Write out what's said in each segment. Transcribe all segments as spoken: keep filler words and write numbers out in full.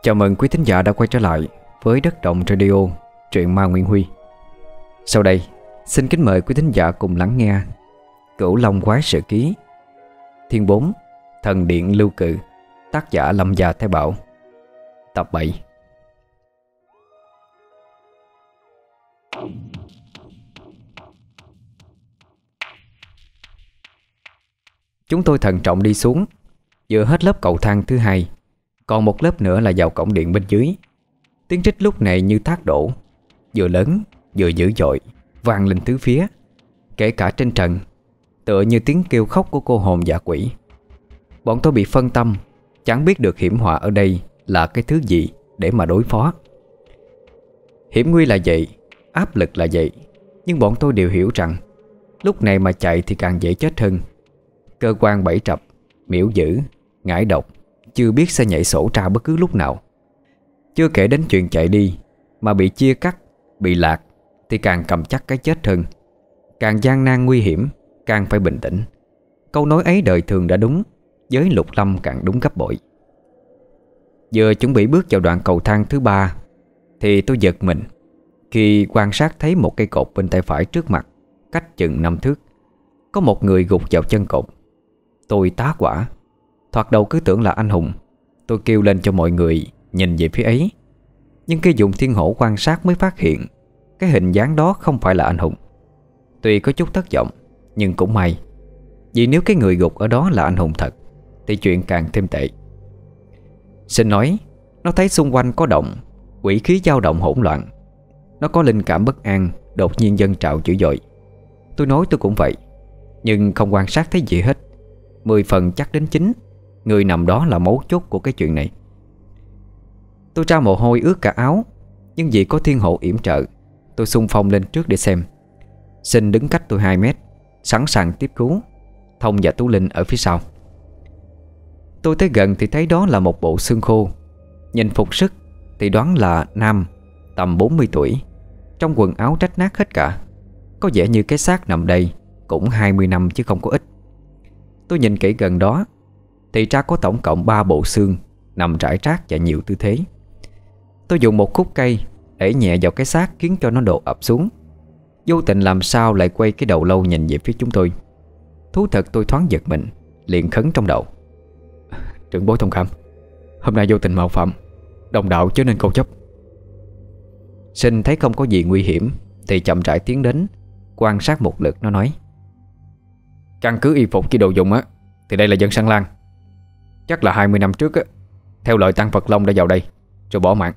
Chào mừng quý thính giả đã quay trở lại với Đất Động Radio, truyện ma Nguyễn Huy. Sau đây, xin kính mời quý thính giả cùng lắng nghe Cửu Long Quái Sự Ký, Thiên bốn, Thần Điện Lưu Cự, tác giả Lâm Gia Thái Bảo, tập bảy. Chúng tôi thận trọng đi xuống, vừa hết lớp cầu thang thứ hai, còn một lớp nữa là vào cổng điện bên dưới. Tiếng rít lúc này như thác đổ, vừa lớn vừa dữ dội, vang lên tứ phía, kể cả trên trần, tựa như tiếng kêu khóc của cô hồn dạ quỷ. Bọn tôi bị phân tâm, chẳng biết được hiểm họa ở đây là cái thứ gì để mà đối phó. Hiểm nguy là vậy, áp lực là vậy, nhưng bọn tôi đều hiểu rằng lúc này mà chạy thì càng dễ chết hơn. Cơ quan bẫy trập, miễu dữ, ngải độc chưa biết sẽ nhảy sổ ra bất cứ lúc nào. Chưa kể đến chuyện chạy đi mà bị chia cắt, bị lạc thì càng cầm chắc cái chết hơn. Càng gian nan nguy hiểm, càng phải bình tĩnh. Câu nói ấy đời thường đã đúng, với Lục Lâm càng đúng gấp bội. Vừa chuẩn bị bước vào đoạn cầu thang thứ ba thì tôi giật mình khi quan sát thấy một cây cột bên tay phải trước mặt, cách chừng năm thước. Có một người gục vào chân cột. Tôi tá hỏa. Thoạt đầu cứ tưởng là anh hùng. Tôi kêu lên cho mọi người nhìn về phía ấy, nhưng khi dùng thiên hổ quan sát mới phát hiện cái hình dáng đó không phải là anh hùng. Tuy có chút thất vọng, nhưng cũng may, vì nếu cái người gục ở đó là anh hùng thật thì chuyện càng thêm tệ. Xin nói, nó thấy xung quanh có động, quỷ khí dao động hỗn loạn. Nó có linh cảm bất an, đột nhiên dâng trào dữ dội. Tôi nói tôi cũng vậy, nhưng không quan sát thấy gì hết. Mười phần chắc đến chín người nằm đó là mấu chốt của cái chuyện này. Tôi ra mồ hôi ướt cả áo, nhưng vì có thiên hộ yểm trợ, tôi xung phong lên trước để xem. Xin đứng cách tôi hai mét, sẵn sàng tiếp cứu. Thông và Tú Linh ở phía sau. Tôi tới gần thì thấy đó là một bộ xương khô. Nhìn phục sức thì đoán là nam, tầm bốn mươi tuổi, trong quần áo rách nát hết cả. Có vẻ như cái xác nằm đây cũng hai mươi năm chứ không có ít. Tôi nhìn kỹ gần đó thì ra có tổng cộng ba bộ xương nằm rải rác và nhiều tư thế. Tôi dùng một khúc cây đẩy nhẹ vào cái xác khiến cho nó đổ ập xuống. Vô tình làm sao lại quay cái đầu lâu nhìn về phía chúng tôi. Thú thật tôi thoáng giật mình, liền khấn trong đầu: Trưởng bối thông cảm, hôm nay vô tình mạo phạm đồng đạo chớ nên câu chấp. Sinh thấy không có gì nguy hiểm thì chậm rãi tiến đến, quan sát một lượt. Nó nói: Căn cứ y phục với đồ dùng á thì đây là dân Săn Lan. Chắc là hai mươi năm trước á, theo lời Tăng Phật Long đã vào đây rồi bỏ mạng.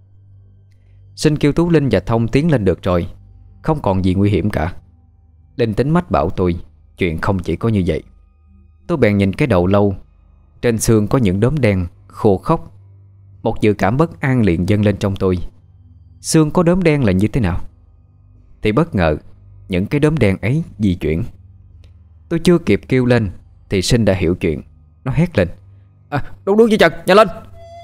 Sinh kêu Tú Linh và Thông tiến lên được rồi, không còn gì nguy hiểm cả. Linh tính mách bảo tôi chuyện không chỉ có như vậy. Tôi bèn nhìn cái đầu lâu, trên xương có những đốm đen khô khốc. Một dự cảm bất an liền dâng lên trong tôi. Xương có đốm đen là như thế nào? Thì bất ngờ những cái đốm đen ấy di chuyển. Tôi chưa kịp kêu lên thì Sinh đã hiểu chuyện. Nó hét lên: À, đu đuôi với Trần, nhanh lên!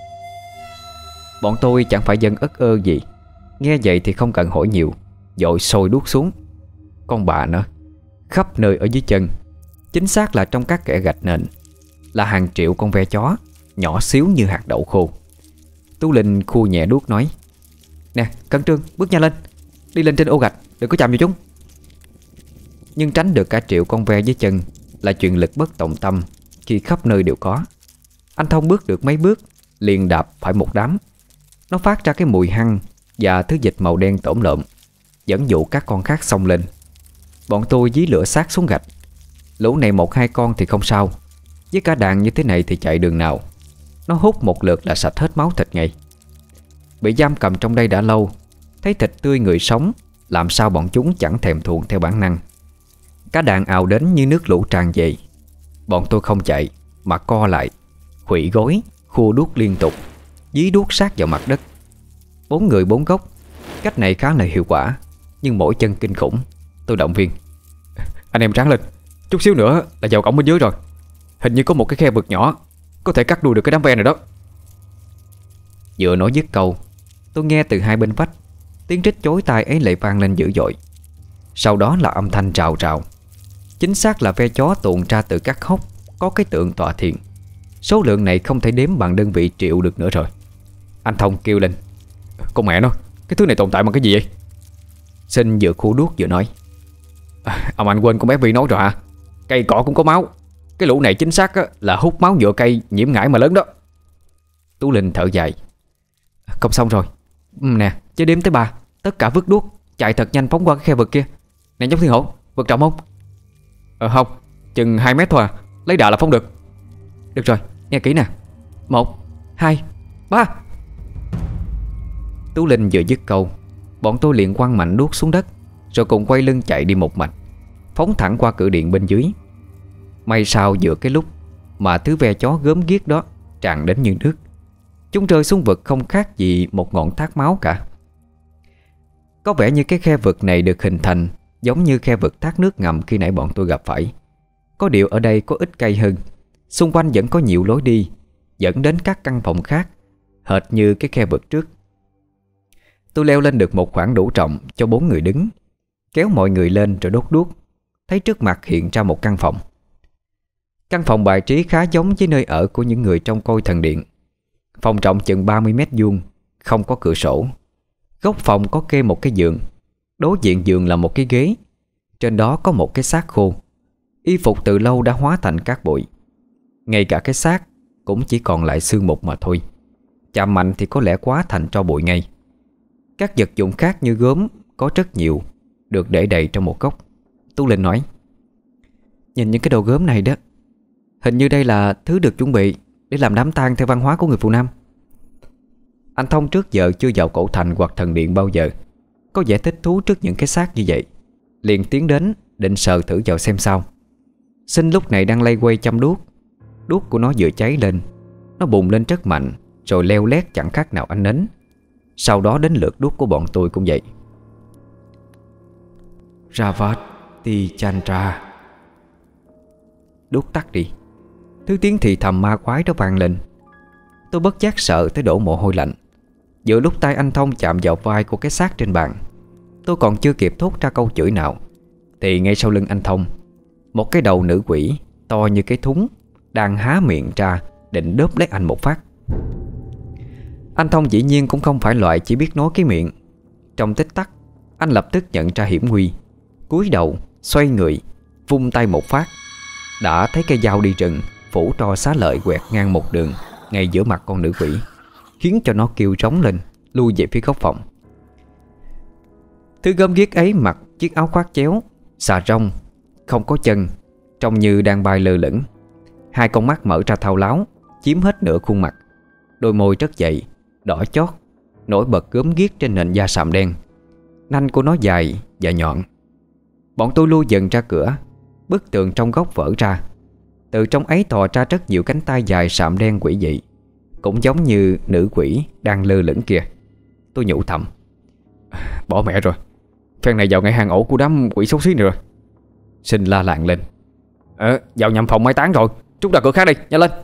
Bọn tôi chẳng phải dân ất ơ gì, nghe vậy thì không cần hỏi nhiều, vội sôi đuốc xuống. Con bà nó, khắp nơi ở dưới chân, chính xác là trong các kẽ gạch nền, là hàng triệu con ve chó, nhỏ xíu như hạt đậu khô. Tú Linh khu nhẹ đuốc nói: Nè, Cẩn Trương, bước nhanh lên, đi lên trên ô gạch, đừng có chạm vào chúng. Nhưng tránh được cả triệu con ve dưới chân là chuyện lực bất tòng tâm khi khắp nơi đều có. Anh Thông bước được mấy bước liền đạp phải một đám. Nó phát ra cái mùi hăng và thứ dịch màu đen tổm lợm, dẫn dụ các con khác xông lên. Bọn tôi dí lửa xác xuống gạch. Lũ này một hai con thì không sao, với cả đàn như thế này thì chạy đường nào. Nó hút một lượt là sạch hết máu thịt ngay. Bị giam cầm trong đây đã lâu, thấy thịt tươi người sống, làm sao bọn chúng chẳng thèm thuồng theo bản năng. Cả đàn ào đến như nước lũ tràn về. Bọn tôi không chạy mà co lại, khuỵu gối, khua đuốc liên tục, dí đuốc sát vào mặt đất. Bốn người bốn góc, cách này khá là hiệu quả, nhưng mỗi chân kinh khủng. Tôi động viên: Anh em ráng lên, chút xíu nữa là vào cổng bên dưới rồi. Hình như có một cái khe vực nhỏ, có thể cắt đuôi được cái đám ve này đó. Vừa nói dứt câu, tôi nghe từ hai bên vách tiếng rít chối tai ấy lại vang lên dữ dội. Sau đó là âm thanh rào rào. Chính xác là ve chó tuôn ra từ các hốc có cái tượng tọa thiền. Số lượng này không thể đếm bằng đơn vị triệu được nữa rồi. Anh Thông kêu lên: Con mẹ nó, cái thứ này tồn tại bằng cái gì vậy? Sinh vừa khu đuốc vừa nói: à, Ông anh quên con bé Vi nói rồi hả? Cây cỏ cũng có máu. Cái lũ này chính xác á, là hút máu nhựa cây nhiễm ngải mà lớn đó. Tú Linh thở dài: Không xong rồi. ừ, Nè, chế đếm tới ba, tất cả vứt đuốc, chạy thật nhanh phóng qua cái khe vực kia. Nè Nhóc Thiên Hổ, vực trọng không? Ờ không, chừng hai mét thôi à. Lấy đà là phóng được. Được rồi, nghe kỹ nè. Một, hai, ba. Tú Linh vừa dứt câu, bọn tôi liền quăng mạnh đuốc xuống đất, rồi cùng quay lưng chạy đi một mạch, phóng thẳng qua cửa điện bên dưới. May sao giữa cái lúc mà thứ ve chó gớm ghiếc đó tràn đến như nước, chúng rơi xuống vực không khác gì một ngọn thác máu cả. Có vẻ như cái khe vực này được hình thành giống như khe vực thác nước ngầm khi nãy bọn tôi gặp phải. Có điều ở đây có ít cây hơn, xung quanh vẫn có nhiều lối đi dẫn đến các căn phòng khác, hệt như cái khe vực trước. Tôi leo lên được một khoảng đủ rộng cho bốn người đứng, kéo mọi người lên rồi đốt đuốc. Thấy trước mặt hiện ra một căn phòng. Căn phòng bài trí khá giống với nơi ở của những người trong Côi Thần Điện. Phòng rộng chừng ba mươi mét vuông, không có cửa sổ. Góc phòng có kê một cái giường, đối diện giường là một cái ghế. Trên đó có một cái xác khô, y phục từ lâu đã hóa thành cát bụi. Ngay cả cái xác cũng chỉ còn lại xương mục mà thôi. Chạm mạnh thì có lẽ quá thành tro bụi ngay. Các vật dụng khác như gốm có rất nhiều, được để đầy trong một góc. Tú Linh nói: Nhìn những cái đồ gốm này đó, hình như đây là thứ được chuẩn bị để làm đám tang theo văn hóa của người Phù Nam. Anh Thông trước giờ chưa vào cổ thành hoặc thần điện bao giờ, có vẻ thích thú trước những cái xác như vậy, liền tiến đến định sờ thử vào xem sao. Sinh lúc này đang lay quay chăm đuốc. Đuốc của nó vừa cháy lên, nó bùng lên rất mạnh, rồi leo lét chẳng khác nào ánh nến. Sau đó đến lượt đuốc của bọn tôi cũng vậy. Ravati Chandra. Đuốc tắt đi, thứ tiếng thì thầm ma quái đó vang lên. Tôi bất giác sợ tới đổ mồ hôi lạnh. Giữa lúc tay anh Thông chạm vào vai của cái xác trên bàn, tôi còn chưa kịp thốt ra câu chửi nào, thì ngay sau lưng anh Thông, một cái đầu nữ quỷ to như cái thúng đang há miệng ra định đớp lấy anh một phát. Anh Thông dĩ nhiên cũng không phải loại chỉ biết nói cái miệng. Trong tích tắc, anh lập tức nhận ra hiểm nguy, cúi đầu xoay người, vung tay một phát, đã thấy cây dao đi rừng phủ tro xá lợi quẹt ngang một đường ngay giữa mặt con nữ quỷ, khiến cho nó kêu rống lên, lui về phía góc phòng. Thứ gớm ghiếc ấy mặc chiếc áo khoác chéo, xà rông, không có chân, trông như đang bay lơ lửng. Hai con mắt mở ra thao láo, chiếm hết nửa khuôn mặt. Đôi môi rất dày, đỏ chót, nổi bật gớm ghiếc trên nền da sạm đen. Nanh của nó dài và nhọn. Bọn tôi lui dần ra cửa. Bức tường trong góc vỡ ra. Từ trong ấy thò ra rất nhiều cánh tay dài sạm đen quỷ dị, cũng giống như nữ quỷ đang lơ lửng kia. Tôi nhủ thầm: Bỏ mẹ rồi, phen này vào ngay hang ổ của đám quỷ xấu xí này rồi. Sinh la làng lên: Ờ, vào nhầm phòng mai táng rồi, trút ra cửa khác đi, nhanh lên.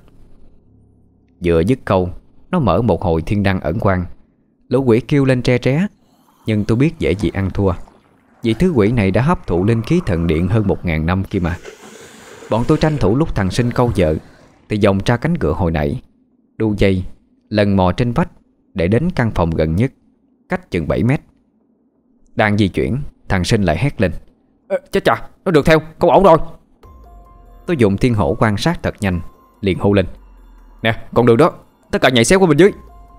Vừa dứt câu, nó mở một hồi thiên đăng ẩn quang. Lũ quỷ kêu lên tre tré. Nhưng tôi biết dễ gì ăn thua, vì thứ quỷ này đã hấp thụ linh khí thần điện hơn một ngàn năm kia mà. Bọn tôi tranh thủ lúc thằng Sinh câu vợ thì vòng ra cánh cửa hồi nãy, đu dây, lần mò trên vách để đến căn phòng gần nhất, cách chừng bảy mét. Đang di chuyển, thằng Sinh lại hét lên: Ê, chết chà, nó được theo, không ổn rồi. Tôi dùng thiên hổ quan sát thật nhanh, liền hô lên: Nè, con đường đó, tất cả nhảy xéo qua bên dưới.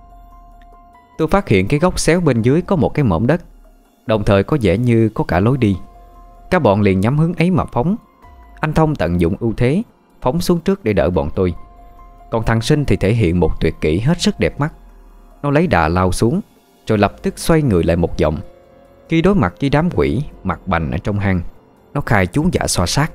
Tôi phát hiện cái góc xéo bên dưới có một cái mỏm đất, đồng thời có vẻ như có cả lối đi. Các bọn liền nhắm hướng ấy mà phóng. Anh Thông tận dụng ưu thế, phóng xuống trước để đỡ bọn tôi. Còn thằng Sinh thì thể hiện một tuyệt kỹ hết sức đẹp mắt. Nó lấy đà lao xuống, rồi lập tức xoay người lại một vòng. Khi đối mặt với đám quỷ mặt bành ở trong hang, nó khai chú dạ xoa sát.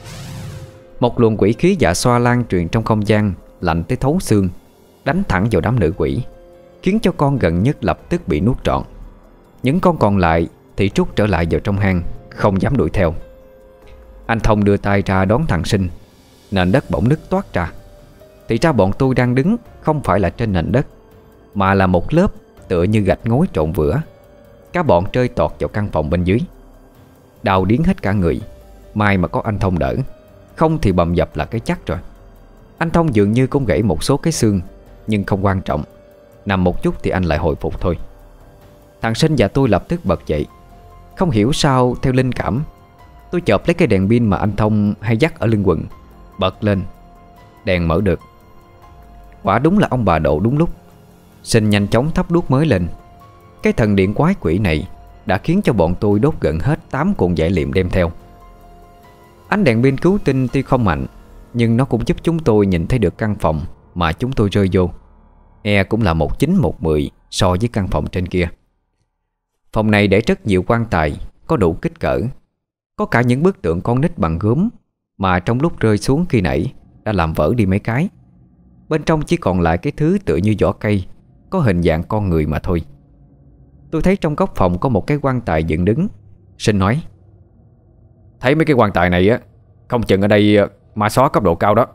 Một luồng quỷ khí dạ xoa lan truyền trong không gian, lạnh tới thấu xương, đánh thẳng vào đám nữ quỷ, khiến cho con gần nhất lập tức bị nuốt trọn. Những con còn lại thì trút trở lại vào trong hang, không dám đuổi theo. Anh Thông đưa tay ra đón thằng Sinh. Nền đất bỗng nứt toát ra. Thì ra bọn tôi đang đứng không phải là trên nền đất, mà là một lớp tựa như gạch ngói trộn vữa. Các bọn rơi tọt vào căn phòng bên dưới. Đau điếng hết cả người. May mà có anh Thông đỡ, không thì bầm dập là cái chắc rồi. Anh Thông dường như cũng gãy một số cái xương, nhưng không quan trọng. Nằm một chút thì anh lại hồi phục thôi. Thằng Sinh và tôi lập tức bật dậy. Không hiểu sao theo linh cảm, tôi chộp lấy cái đèn pin mà anh Thông hay dắt ở lưng quần, bật lên. Đèn mở được. Quả đúng là ông bà Độ đúng lúc. Sinh nhanh chóng thắp đuốc mới lên. Cái thần điện quái quỷ này đã khiến cho bọn tôi đốt gần hết tám cuộn giải liệm đem theo. Ánh đèn pin cứu tinh tuy không mạnh, nhưng nó cũng giúp chúng tôi nhìn thấy được căn phòng mà chúng tôi rơi vô. E cũng là một chín một mười so với căn phòng trên kia. Phòng này để rất nhiều quan tài có đủ kích cỡ. Có cả những bức tượng con nít bằng gốm mà trong lúc rơi xuống khi nãy đã làm vỡ đi mấy cái. Bên trong chỉ còn lại cái thứ tựa như vỏ cây, có hình dạng con người mà thôi. Tôi thấy trong góc phòng có một cái quan tài dựng đứng. Sinh nói: "Thấy mấy cái quan tài này á, không chừng ở đây ma xó cấp độ cao đó."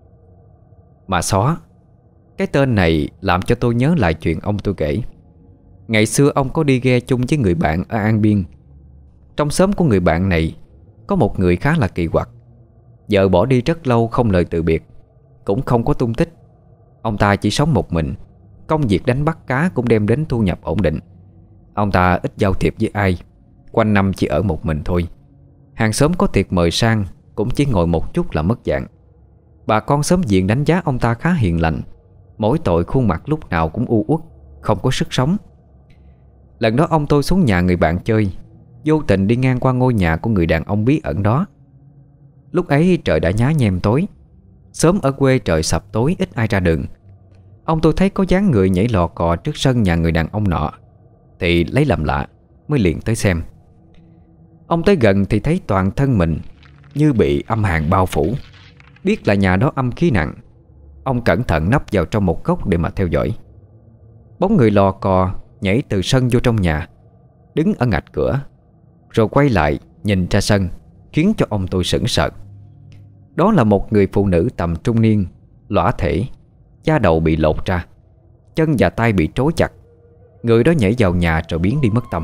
Ma xó, cái tên này làm cho tôi nhớ lại chuyện ông tôi kể. Ngày xưa ông có đi ghe chung với người bạn ở An Biên. Trong xóm của người bạn này có một người khá là kỳ quặc. Vợ bỏ đi rất lâu không lời từ biệt, cũng không có tung tích. Ông ta chỉ sống một mình. Công việc đánh bắt cá cũng đem đến thu nhập ổn định. Ông ta ít giao thiệp với ai, quanh năm chỉ ở một mình thôi. Hàng xóm có tiệc mời sang cũng chỉ ngồi một chút là mất dạng. Bà con xóm diện đánh giá ông ta khá hiền lành, mỗi tội khuôn mặt lúc nào cũng u uất, không có sức sống. Lần đó ông tôi xuống nhà người bạn chơi, vô tình đi ngang qua ngôi nhà của người đàn ông bí ẩn đó. Lúc ấy trời đã nhá nhem tối. Sớm ở quê trời sập tối ít ai ra đường. Ông tôi thấy có dáng người nhảy lò cò trước sân nhà người đàn ông nọ, thì lấy làm lạ, mới liền tới xem. Ông tới gần thì thấy toàn thân mình như bị âm hàn bao phủ. Biết là nhà đó âm khí nặng. Ông cẩn thận nấp vào trong một góc để mà theo dõi. Bóng người lò cò nhảy từ sân vô trong nhà, đứng ở ngạch cửa, rồi quay lại nhìn ra sân, khiến cho ông tôi sững sờ. Đó là một người phụ nữ tầm trung niên, lõa thể, da đầu bị lột ra, chân và tay bị trói chặt. Người đó nhảy vào nhà rồi biến đi mất tâm.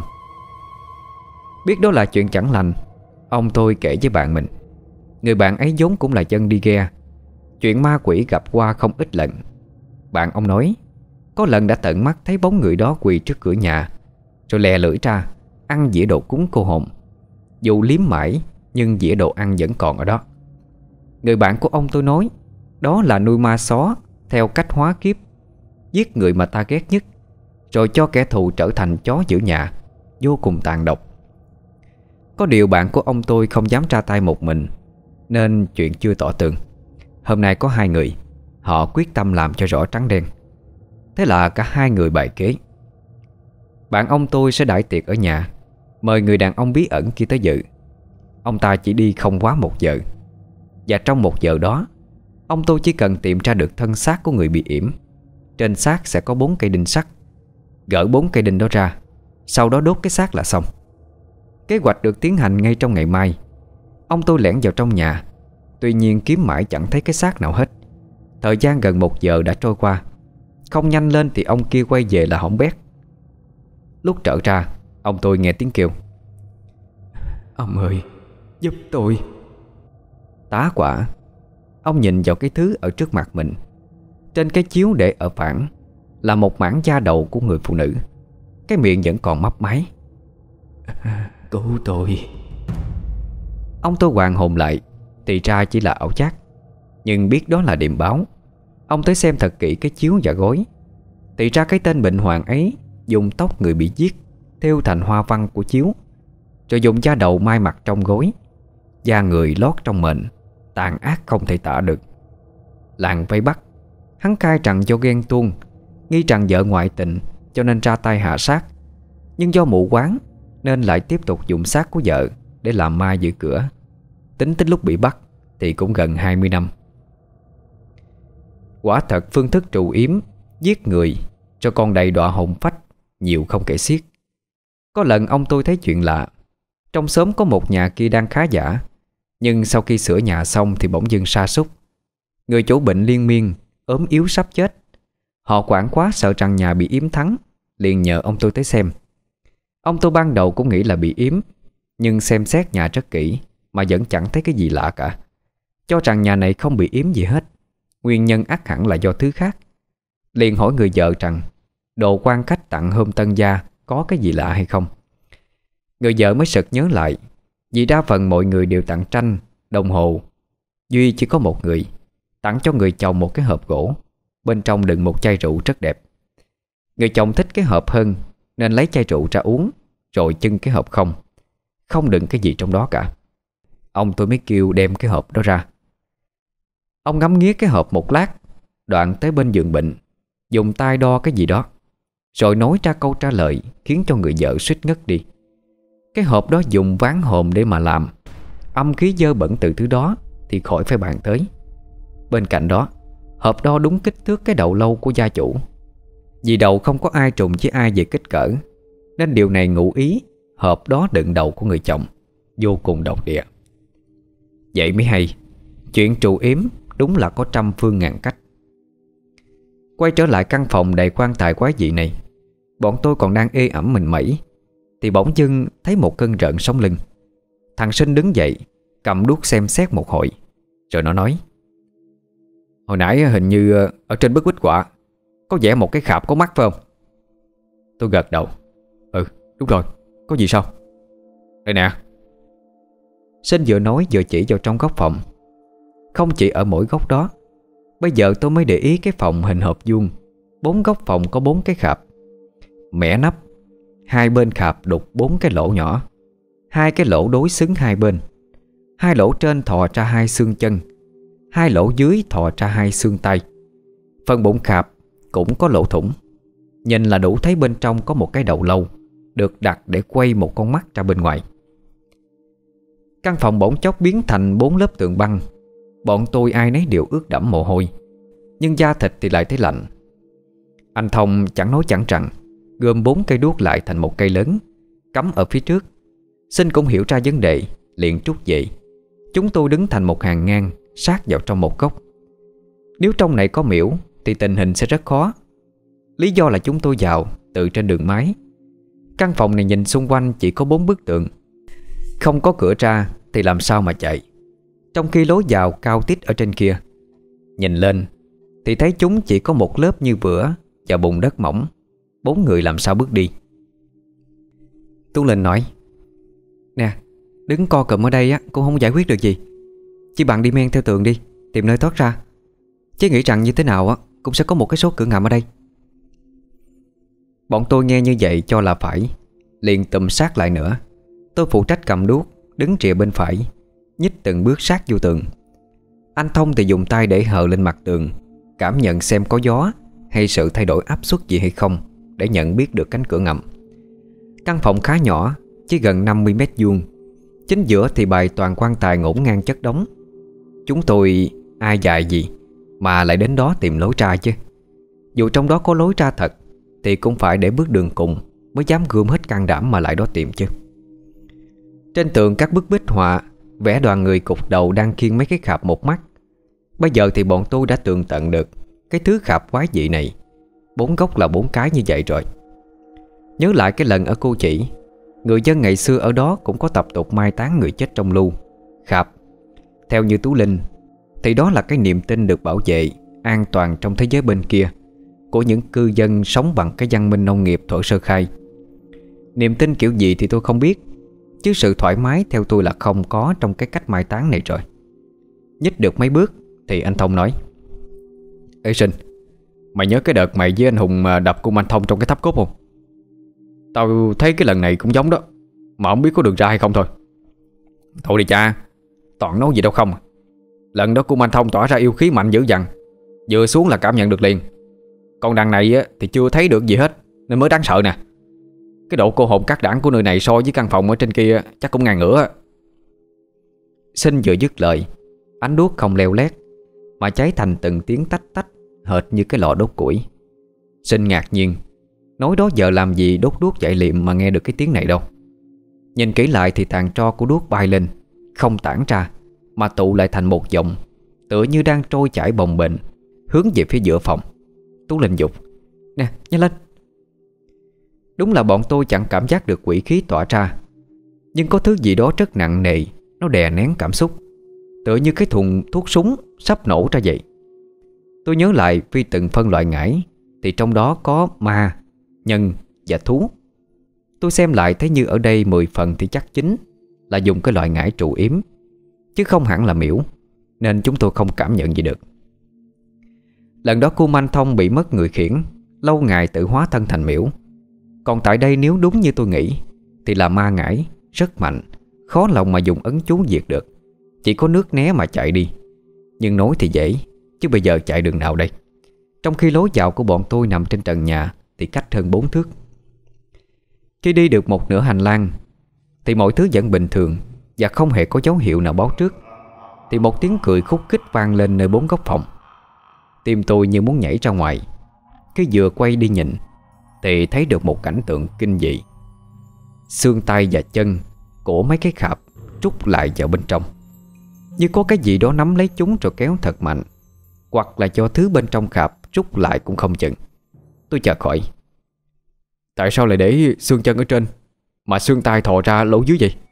Biết đó là chuyện chẳng lành, ông tôi kể với bạn mình. Người bạn ấy vốn cũng là dân đi ghe, chuyện ma quỷ gặp qua không ít lần. Bạn ông nói có lần đã tận mắt thấy bóng người đó quỳ trước cửa nhà, rồi lè lưỡi ra ăn dĩa đồ cúng cô hồn. Dù liếm mãi nhưng dĩa đồ ăn vẫn còn ở đó. Người bạn của ông tôi nói đó là nuôi ma só theo cách hóa kiếp, giết người mà ta ghét nhất, rồi cho kẻ thù trở thành chó giữ nhà, vô cùng tàn độc. Có điều bạn của ông tôi không dám ra tay một mình, nên chuyện chưa tỏ tường. Hôm nay có hai người, họ quyết tâm làm cho rõ trắng đen. Thế là cả hai người bày kế. Bạn ông tôi sẽ đãi tiệc ở nhà, mời người đàn ông bí ẩn kia tới dự. Ông ta chỉ đi không quá một giờ, và trong một giờ đó, ông tôi chỉ cần tìm ra được thân xác của người bị yểm. Trên xác sẽ có bốn cây đinh sắt. Gỡ bốn cây đinh đó ra, sau đó đốt cái xác là xong. Kế hoạch được tiến hành ngay trong ngày mai. Ông tôi lẻn vào trong nhà, tuy nhiên kiếm mãi chẳng thấy cái xác nào hết. Thời gian gần một giờ đã trôi qua. Không nhanh lên thì ông kia quay về là hỏng bét. Lúc trở ra, ông tôi nghe tiếng kêu: "Ông ơi, giúp tôi." Tá quả, ông nhìn vào cái thứ ở trước mặt mình. Trên cái chiếu để ở phản là một mảng da đầu của người phụ nữ. Cái miệng vẫn còn mấp máy: "Cứu tôi." Ông tôi hoàn hồn lại, thì ra chỉ là ảo giác. Nhưng biết đó là điềm báo. Ông tới xem thật kỹ cái chiếu và gối. Thì ra cái tên bệnh hoạn ấy dùng tóc người bị giết thêu thành hoa văn của chiếu, rồi dùng da đầu mai mặt trong gối. Da người lót trong mền, tàn ác không thể tả được. Làng vây bắt. Hắn khai rằng do ghen tuông, nghi rằng vợ ngoại tình, cho nên ra tay hạ sát. Nhưng do mụ quáng nên lại tiếp tục dùng xác của vợ để làm ma giữ cửa. Tính tới lúc bị bắt thì cũng gần hai mươi năm. Quả thật phương thức trù yếm, giết người cho con đầy đọa hồn phách nhiều không kể xiết. Có lần ông tôi thấy chuyện lạ. Trong xóm có một nhà kia đang khá giả, nhưng sau khi sửa nhà xong thì bỗng dưng sa sút. Người chủ bệnh liên miên, ốm yếu sắp chết. Họ quản quá sợ rằng nhà bị yếm thắng, liền nhờ ông tôi tới xem. Ông tôi ban đầu cũng nghĩ là bị yếm, nhưng xem xét nhà rất kỹ mà vẫn chẳng thấy cái gì lạ cả. Cho rằng nhà này không bị yếm gì hết, nguyên nhân ắt hẳn là do thứ khác. Liền hỏi người vợ rằng Đồ quan khách tặng hôm tân gia có cái gì lạ hay không. Người vợ mới sực nhớ lại, vì đa phần mọi người đều tặng tranh, đồng hồ. Duy chỉ có một người tặng cho người chồng một cái hộp gỗ, bên trong đựng một chai rượu rất đẹp. Người chồng thích cái hộp hơn nên lấy chai rượu ra uống, rồi chưng cái hộp không, không đựng cái gì trong đó cả. Ông tôi mới kêu đem cái hộp đó ra. Ông ngắm nghía cái hộp một lát, đoạn tới bên giường bệnh, dùng tay đo cái gì đó, rồi nói ra câu trả lời khiến cho người vợ suýt ngất đi. Cái hộp đó dùng ván hòm để mà làm, âm khí dơ bẩn từ thứ đó thì khỏi phải bàn tới. Bên cạnh đó, hộp đo đúng kích thước cái đầu lâu của gia chủ. Vì đầu không có ai trùng với ai về kích cỡ, nên điều này ngụ ý hộp đó đựng đầu của người chồng, vô cùng độc địa. Vậy mới hay, chuyện trù yếm đúng là có trăm phương ngàn cách. Quay trở lại căn phòng đầy quan tài quái dị này, bọn tôi còn đang ê ẩm mình mẩy thì bỗng dưng thấy một cơn rợn sống lưng. Thằng Sinh đứng dậy, cầm đuốc xem xét một hồi, rồi nó nói: "Hồi nãy hình như ở trên bức bích họa có vẽ một cái khạp có mắt phải không?" Tôi gật đầu: "Ừ, đúng rồi, có gì sao?" "Đây nè." Sinh vừa nói vừa chỉ vào trong góc phòng. Không chỉ ở mỗi góc đó, bây giờ tôi mới để ý cái phòng hình hộp vuông, bốn góc phòng có bốn cái khạp. Mẻ nắp, hai bên khạp đục bốn cái lỗ nhỏ, hai cái lỗ đối xứng hai bên. Hai lỗ trên thò ra hai xương chân, hai lỗ dưới thò ra hai xương tay. Phần bụng khạp cũng có lỗ thủng, nhìn là đủ thấy bên trong có một cái đầu lâu được đặt để quay một con mắt ra bên ngoài. Căn phòng bỗng chốc biến thành bốn lớp tường băng. Bọn tôi ai nấy đều ướt đẫm mồ hôi, nhưng da thịt thì lại thấy lạnh. Anh Thông chẳng nói chẳng rằng gom bốn cây đuốc lại thành một cây lớn, cắm ở phía trước. Sinh cũng hiểu ra vấn đề, liền trút dậy. Chúng tôi đứng thành một hàng ngang, sát vào trong một góc. Nếu trong này có miễu thì tình hình sẽ rất khó. Lý do là chúng tôi vào từ trên đường mái. Căn phòng này nhìn xung quanh chỉ có bốn bức tường, không có cửa ra thì làm sao mà chạy, trong khi lối vào cao tít ở trên kia. Nhìn lên thì thấy chúng chỉ có một lớp như vữa và bùn đất mỏng, bốn người làm sao bước đi. Tú Linh nói: "Nè, đứng co cụm ở đây á cũng không giải quyết được gì. Chỉ bạn đi men theo tường đi, tìm nơi thoát ra. Chứ nghĩ rằng như thế nào á cũng sẽ có một cái số cửa ngầm ở đây." Bọn tôi nghe như vậy cho là phải, liền tụm sát lại nữa. Tôi phụ trách cầm đuốc, đứng rìa bên phải, nhích từng bước sát vô tường. Anh Thông thì dùng tay để hờ lên mặt tường, cảm nhận xem có gió hay sự thay đổi áp suất gì hay không, để nhận biết được cánh cửa ngầm. Căn phòng khá nhỏ, chỉ gần năm mươi mét vuông. Chính giữa thì bày toàn quan tài ngổn ngang chất đống. Chúng tôi ai dại gì mà lại đến đó tìm lối ra chứ. Dù trong đó có lối ra thật thì cũng phải để bước đường cùng mới dám gom hết can đảm mà lại đó tìm chứ. Trên tường các bức bích họa vẽ đoàn người cụt đầu đang khiêng mấy cái khạp một mắt. Bây giờ thì bọn tôi đã tường tận được cái thứ khạp quái dị này, bốn góc là bốn cái như vậy rồi. Nhớ lại cái lần ở Cô Chỉ, người dân ngày xưa ở đó cũng có tập tục mai táng người chết trong lu, khạp. Theo như Tú Linh thì đó là cái niềm tin được bảo vệ an toàn trong thế giới bên kia của những cư dân sống bằng cái văn minh nông nghiệp thuở sơ khai. Niềm tin kiểu gì thì tôi không biết, chứ sự thoải mái theo tôi là không có trong cái cách mai táng này rồi. Nhích được mấy bước thì anh Thông nói: "Ê Sinh, mày nhớ cái đợt mày với anh Hùng mà đập cung anh Thông trong cái tháp cốt không? Tao thấy cái lần này cũng giống đó, mà không biết có đường ra hay không thôi." "Thôi đi cha, toàn nói gì đâu không. Lần đó cung anh Thông tỏa ra yêu khí mạnh dữ dằn, vừa xuống là cảm nhận được liền. Còn đằng này á, thì chưa thấy được gì hết nên mới đáng sợ nè. Cái độ cô hồn cát đảng của nơi này so với căn phòng ở trên kia chắc cũng ngang ngửa." Sinh vừa dứt lời, ánh đuốc không leo lét mà cháy thành từng tiếng tách tách, hệt như cái lò đốt củi. Sinh ngạc nhiên, nói đó giờ làm gì đốt đuốc chạy liệm mà nghe được cái tiếng này đâu. Nhìn kỹ lại thì tàn tro của đuốc bay lên, không tản ra mà tụ lại thành một dòng, tựa như đang trôi chảy bồng bềnh hướng về phía giữa phòng. Tú Linh dục: "Nè, nhanh lên." Đúng là bọn tôi chẳng cảm giác được quỷ khí tỏa ra, nhưng có thứ gì đó rất nặng nề, nó đè nén cảm xúc, tựa như cái thùng thuốc súng sắp nổ ra vậy. Tôi nhớ lại vì từng phân loại ngải thì trong đó có ma, nhân và thú. Tôi xem lại thấy như ở đây mười phần thì chắc chính là dùng cái loại ngải trụ yếm, chứ không hẳn là miễu, nên chúng tôi không cảm nhận gì được. Lần đó cô Manh Thông bị mất người khiển, lâu ngày tự hóa thân thành miễu. Còn tại đây nếu đúng như tôi nghĩ thì là ma ngải rất mạnh, khó lòng mà dùng ấn chú diệt được. Chỉ có nước né mà chạy đi. Nhưng nói thì dễ, chứ bây giờ chạy đường nào đây? Trong khi lối vào của bọn tôi nằm trên trần nhà thì cách hơn bốn thước. Khi đi được một nửa hành lang thì mọi thứ vẫn bình thường và không hề có dấu hiệu nào báo trước, thì một tiếng cười khúc khích vang lên nơi bốn góc phòng. Tim tôi như muốn nhảy ra ngoài. Khi vừa quay đi nhìn thì thấy được một cảnh tượng kinh dị. Xương tay và chân của mấy cái khạp trút lại vào bên trong, như có cái gì đó nắm lấy chúng rồi kéo thật mạnh, hoặc là cho thứ bên trong khạp trút lại cũng không chừng. Tôi chợt hỏi: tại sao lại để xương chân ở trên mà xương tay thò ra lỗ dưới vậy?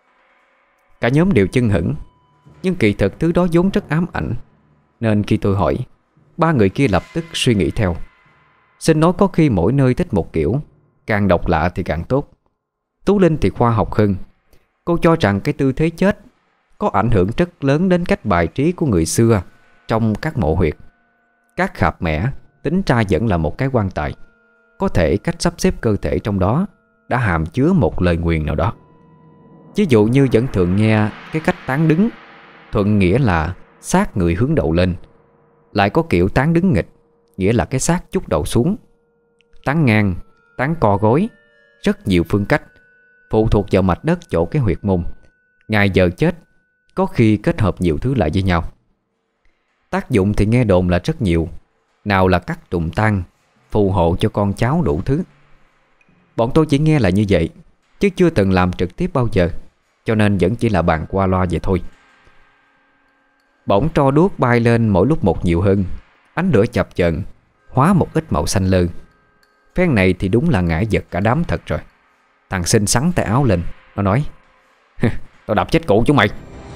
Cả nhóm đều chưng hửng, nhưng kỳ thực thứ đó vốn rất ám ảnh, nên khi tôi hỏi, ba người kia lập tức suy nghĩ theo. Xin nói có khi mỗi nơi thích một kiểu, càng độc lạ thì càng tốt. Tú Linh thì khoa học hơn. Cô cho rằng cái tư thế chết có ảnh hưởng rất lớn đến cách bài trí của người xưa trong các mộ huyệt. Các khạp mẻ tính ra vẫn là một cái quan tài. Có thể cách sắp xếp cơ thể trong đó đã hàm chứa một lời nguyền nào đó. Ví dụ như vẫn thường nghe cái cách tán đứng, thuận nghĩa là xác người hướng đầu lên. Lại có kiểu tán đứng nghịch, nghĩa là cái xác chút đầu xuống. Tán ngang, tán co gối, rất nhiều phương cách, phụ thuộc vào mạch đất chỗ cái huyệt môn, ngày giờ chết, có khi kết hợp nhiều thứ lại với nhau. Tác dụng thì nghe đồn là rất nhiều. Nào là cắt trùng tan, phù hộ cho con cháu đủ thứ. Bọn tôi chỉ nghe là như vậy, chứ chưa từng làm trực tiếp bao giờ, cho nên vẫn chỉ là bàn qua loa vậy thôi. Bỗng tro đuốc bay lên mỗi lúc một nhiều hơn. Ánh lửa chập chờn hóa một ít màu xanh lơ. Phen này thì đúng là ngải giật cả đám thật rồi. Thằng xinh xắn tay áo lên, nó nói: tao đập chết cụ chúng mày.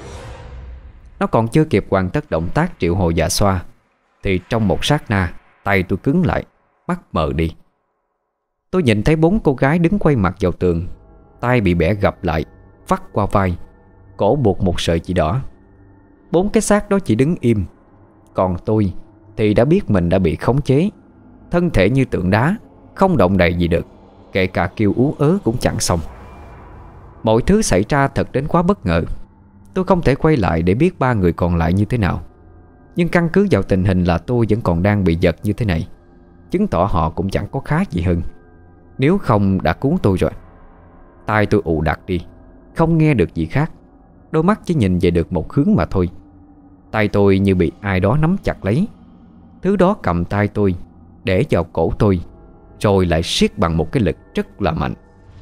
Nó còn chưa kịp hoàn tất động tác triệu hồi dạ xoa thì trong một sát na, tay tôi cứng lại, mắt mờ đi. Tôi nhìn thấy bốn cô gái đứng quay mặt vào tường, tay bị bẻ gập lại, vắt qua vai, cổ buộc một sợi chỉ đỏ. Bốn cái xác đó chỉ đứng im. Còn tôi thì đã biết mình đã bị khống chế. Thân thể như tượng đá, không động đậy gì được, kể cả kêu ú ớ cũng chẳng xong. Mọi thứ xảy ra thật đến quá bất ngờ. Tôi không thể quay lại để biết ba người còn lại như thế nào. Nhưng căn cứ vào tình hình là tôi vẫn còn đang bị giật như thế này, chứng tỏ họ cũng chẳng có khá gì hơn. Nếu không đã cứu tôi rồi. Tai tôi ù đặc đi, không nghe được gì khác. Đôi mắt chỉ nhìn về được một hướng mà thôi. Tay tôi như bị ai đó nắm chặt lấy. Thứ đó cầm tay tôi, để vào cổ tôi, rồi lại siết bằng một cái lực rất là mạnh.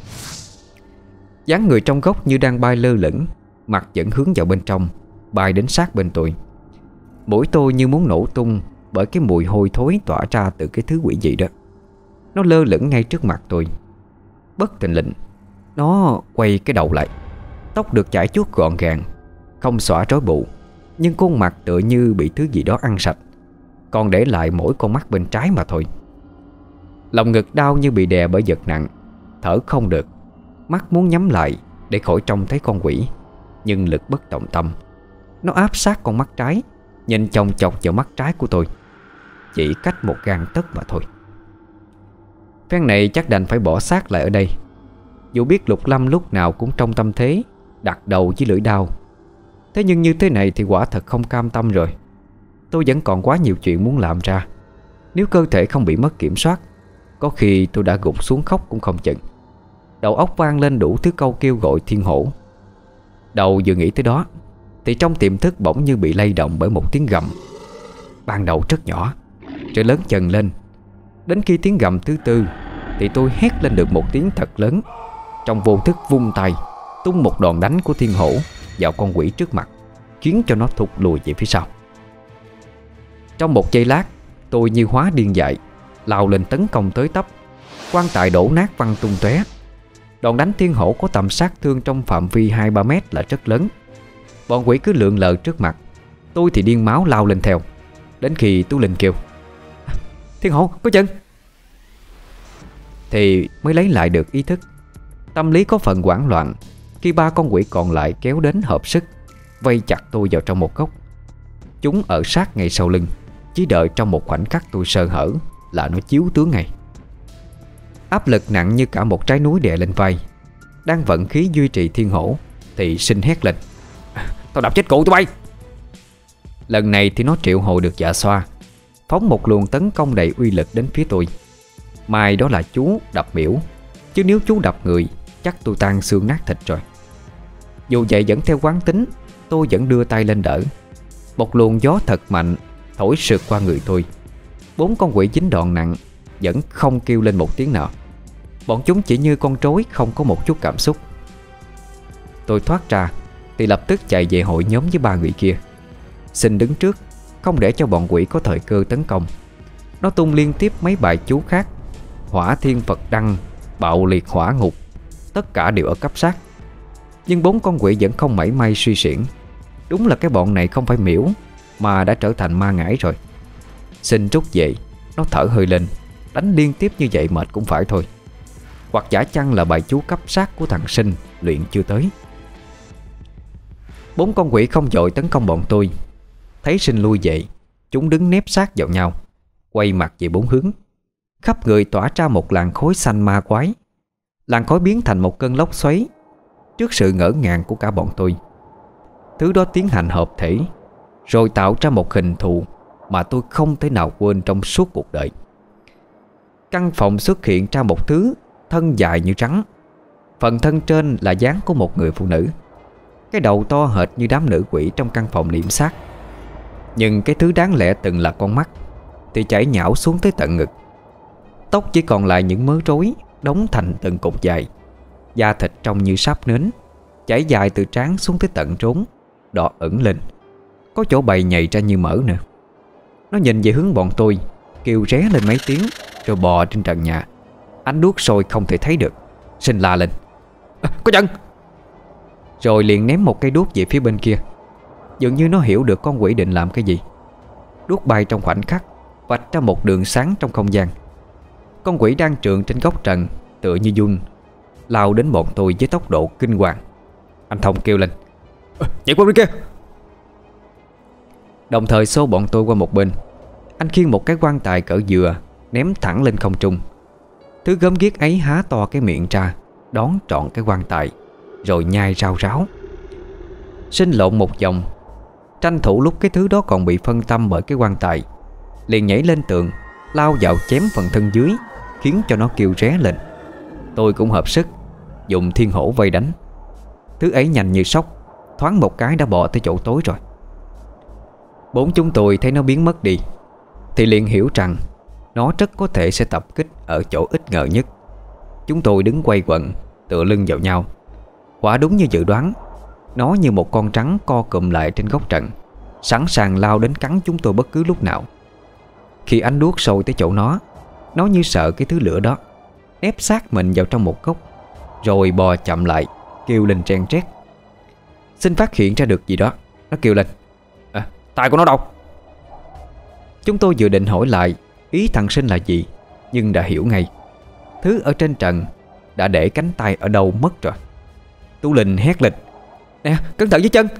Dáng người trong góc như đang bay lơ lửng, mặt vẫn hướng vào bên trong, bay đến sát bên tôi. Mũi tôi như muốn nổ tung bởi cái mùi hôi thối tỏa ra từ cái thứ quỷ dị đó. Nó lơ lửng ngay trước mặt tôi. Bất thình lình, nó quay cái đầu lại. Tóc được chải chuốt gọn gàng, không xõa rối bù, nhưng khuôn mặt tựa như bị thứ gì đó ăn sạch, còn để lại mỗi con mắt bên trái mà thôi. Lòng ngực đau như bị đè bởi vật nặng, thở không được. Mắt muốn nhắm lại để khỏi trông thấy con quỷ, nhưng lực bất tòng tâm. Nó áp sát con mắt trái, nhìn chòng chọc vào mắt trái của tôi, chỉ cách một gang tấc mà thôi. Phen này chắc đành phải bỏ xác lại ở đây. Dù biết Lục Lâm lúc nào cũng trong tâm thế đặt đầu với lưỡi đao. Thế nhưng như thế này thì quả thật không cam tâm rồi. Tôi vẫn còn quá nhiều chuyện muốn làm ra. Nếu cơ thể không bị mất kiểm soát, có khi tôi đã gục xuống khóc cũng không chừng. Đầu óc vang lên đủ thứ câu kêu gọi thiên hổ. Đầu vừa nghĩ tới đó thì trong tiềm thức bỗng như bị lay động bởi một tiếng gầm. Ban đầu rất nhỏ, rồi lớn dần lên. Đến khi tiếng gầm thứ tư thì tôi hét lên được một tiếng thật lớn. Trong vô thức vung tay tung một đòn đánh của thiên hổ vào con quỷ trước mặt, khiến cho nó thụt lùi về phía sau. Trong một giây lát, tôi như hóa điên dại, lao lên tấn công tới tấp. Quan tài đổ nát văng tung tóe. Đòn đánh thiên hổ có tầm sát thương trong phạm vi hai ba mét là rất lớn. Bọn quỷ cứ lượn lờ trước mặt, tôi thì điên máu lao lên theo. Đến khi Tú Linh kêu: Thiên hổ, có chân! thì mới lấy lại được ý thức. Tâm lý có phần hoảng loạn khi ba con quỷ còn lại kéo đến hợp sức vây chặt tôi vào trong một góc. Chúng ở sát ngay sau lưng, chỉ đợi trong một khoảnh khắc tôi sơ hở là nó chiếu tướng ngay. Áp lực nặng như cả một trái núi đè lên vai. Đang vận khí duy trì thiên hổ thì Sinh hét lên: "Tao đập chết cụ tụi bay!" Lần này thì nó triệu hồi được dạ xoa, phóng một luồng tấn công đầy uy lực đến phía tôi. May đó là chú đập miễu, chứ nếu chú đập người chắc tôi tan xương nát thịt rồi. Dù vậy vẫn theo quán tính, tôi vẫn đưa tay lên đỡ. Một luồng gió thật mạnh thổi sượt qua người tôi. Bốn con quỷ dính đòn nặng vẫn không kêu lên một tiếng nào. Bọn chúng chỉ như con trối không có một chút cảm xúc. Tôi thoát ra thì lập tức chạy về hội nhóm với ba người kia. Xin đứng trước, không để cho bọn quỷ có thời cơ tấn công. Nó tung liên tiếp mấy bài chú khác: Hỏa Thiên Phật Đăng, Bạo Liệt Hỏa Ngục, tất cả đều ở cấp sát. Nhưng bốn con quỷ vẫn không mảy may suy xiển. Đúng là cái bọn này không phải miễu mà đã trở thành ma ngải rồi. Xin rút về, nó thở hơi lên. Đánh liên tiếp như vậy mệt cũng phải thôi. Hoặc giả chăng là bài chú cấp sát của thằng Sinh luyện chưa tới. Bốn con quỷ không vội tấn công bọn tôi. Thấy Sinh lui về, chúng đứng nép sát vào nhau, quay mặt về bốn hướng. Khắp người tỏa ra một làn khói xanh ma quái. Làn khói biến thành một cơn lốc xoáy trước sự ngỡ ngàng của cả bọn tôi. Thứ đó tiến hành hợp thể, rồi tạo ra một hình thù mà tôi không thể nào quên trong suốt cuộc đời. Căn phòng xuất hiện ra một thứ thân dài như rắn. Phần thân trên là dáng của một người phụ nữ. Cái đầu to hệt như đám nữ quỷ trong căn phòng liệm xác. Nhưng cái thứ đáng lẽ từng là con mắt thì chảy nhão xuống tới tận ngực. Tóc chỉ còn lại những mớ rối đóng thành từng cục dài. Da thịt trông như sáp nến, chảy dài từ trán xuống tới tận rốn, đỏ ửng lên. Có chỗ bầy nhầy ra như mỡ nữa. Nó nhìn về hướng bọn tôi, kêu ré lên mấy tiếng, rồi bò trên trần nhà. Ánh đuốc sôi không thể thấy được. Sinh la lên: "À, có chân!" Rồi liền ném một cây đuốc về phía bên kia. Dường như nó hiểu được con quỷ định làm cái gì. Đuốc bay trong khoảnh khắc, vạch ra một đường sáng trong không gian. Con quỷ đang trượng trên góc trần, tựa như giun, lao đến bọn tôi với tốc độ kinh hoàng. Anh Thông kêu lên: "À, nhảy qua bên kia!" Đồng thời xô bọn tôi qua một bên. Anh khiêng một cái quan tài cỡ dừa ném thẳng lên không trung. Thứ gớm ghiếc ấy há to cái miệng ra, đón trọn cái quan tài, rồi nhai rao ráo. Sinh lộn một vòng, tranh thủ lúc cái thứ đó còn bị phân tâm bởi cái quan tài, liền nhảy lên tường, lao vào chém phần thân dưới, khiến cho nó kêu ré lên. Tôi cũng hợp sức, dùng thiên hổ vây đánh. Thứ ấy nhanh như sóc, thoáng một cái đã bò tới chỗ tối rồi. Bốn chúng tôi thấy nó biến mất đi thì liền hiểu rằng nó rất có thể sẽ tập kích ở chỗ ít ngờ nhất. Chúng tôi đứng quay quần, tựa lưng vào nhau. Quả đúng như dự đoán, nó như một con rắn co cụm lại trên góc trận, sẵn sàng lao đến cắn chúng tôi bất cứ lúc nào. Khi ánh đuốc sôi tới chỗ nó, nó như sợ cái thứ lửa đó, ép sát mình vào trong một góc, rồi bò chậm lại, kêu lên ren rét. Xin phát hiện ra được gì đó, nó kêu lên: "À, tay của nó đâu?" Chúng tôi vừa định hỏi lại ý thằng Sinh là gì, nhưng đã hiểu ngay. Thứ ở trên trần đã để cánh tay ở đâu mất rồi. Tú Linh hét lên: "Nè, cẩn thận dưới chân!"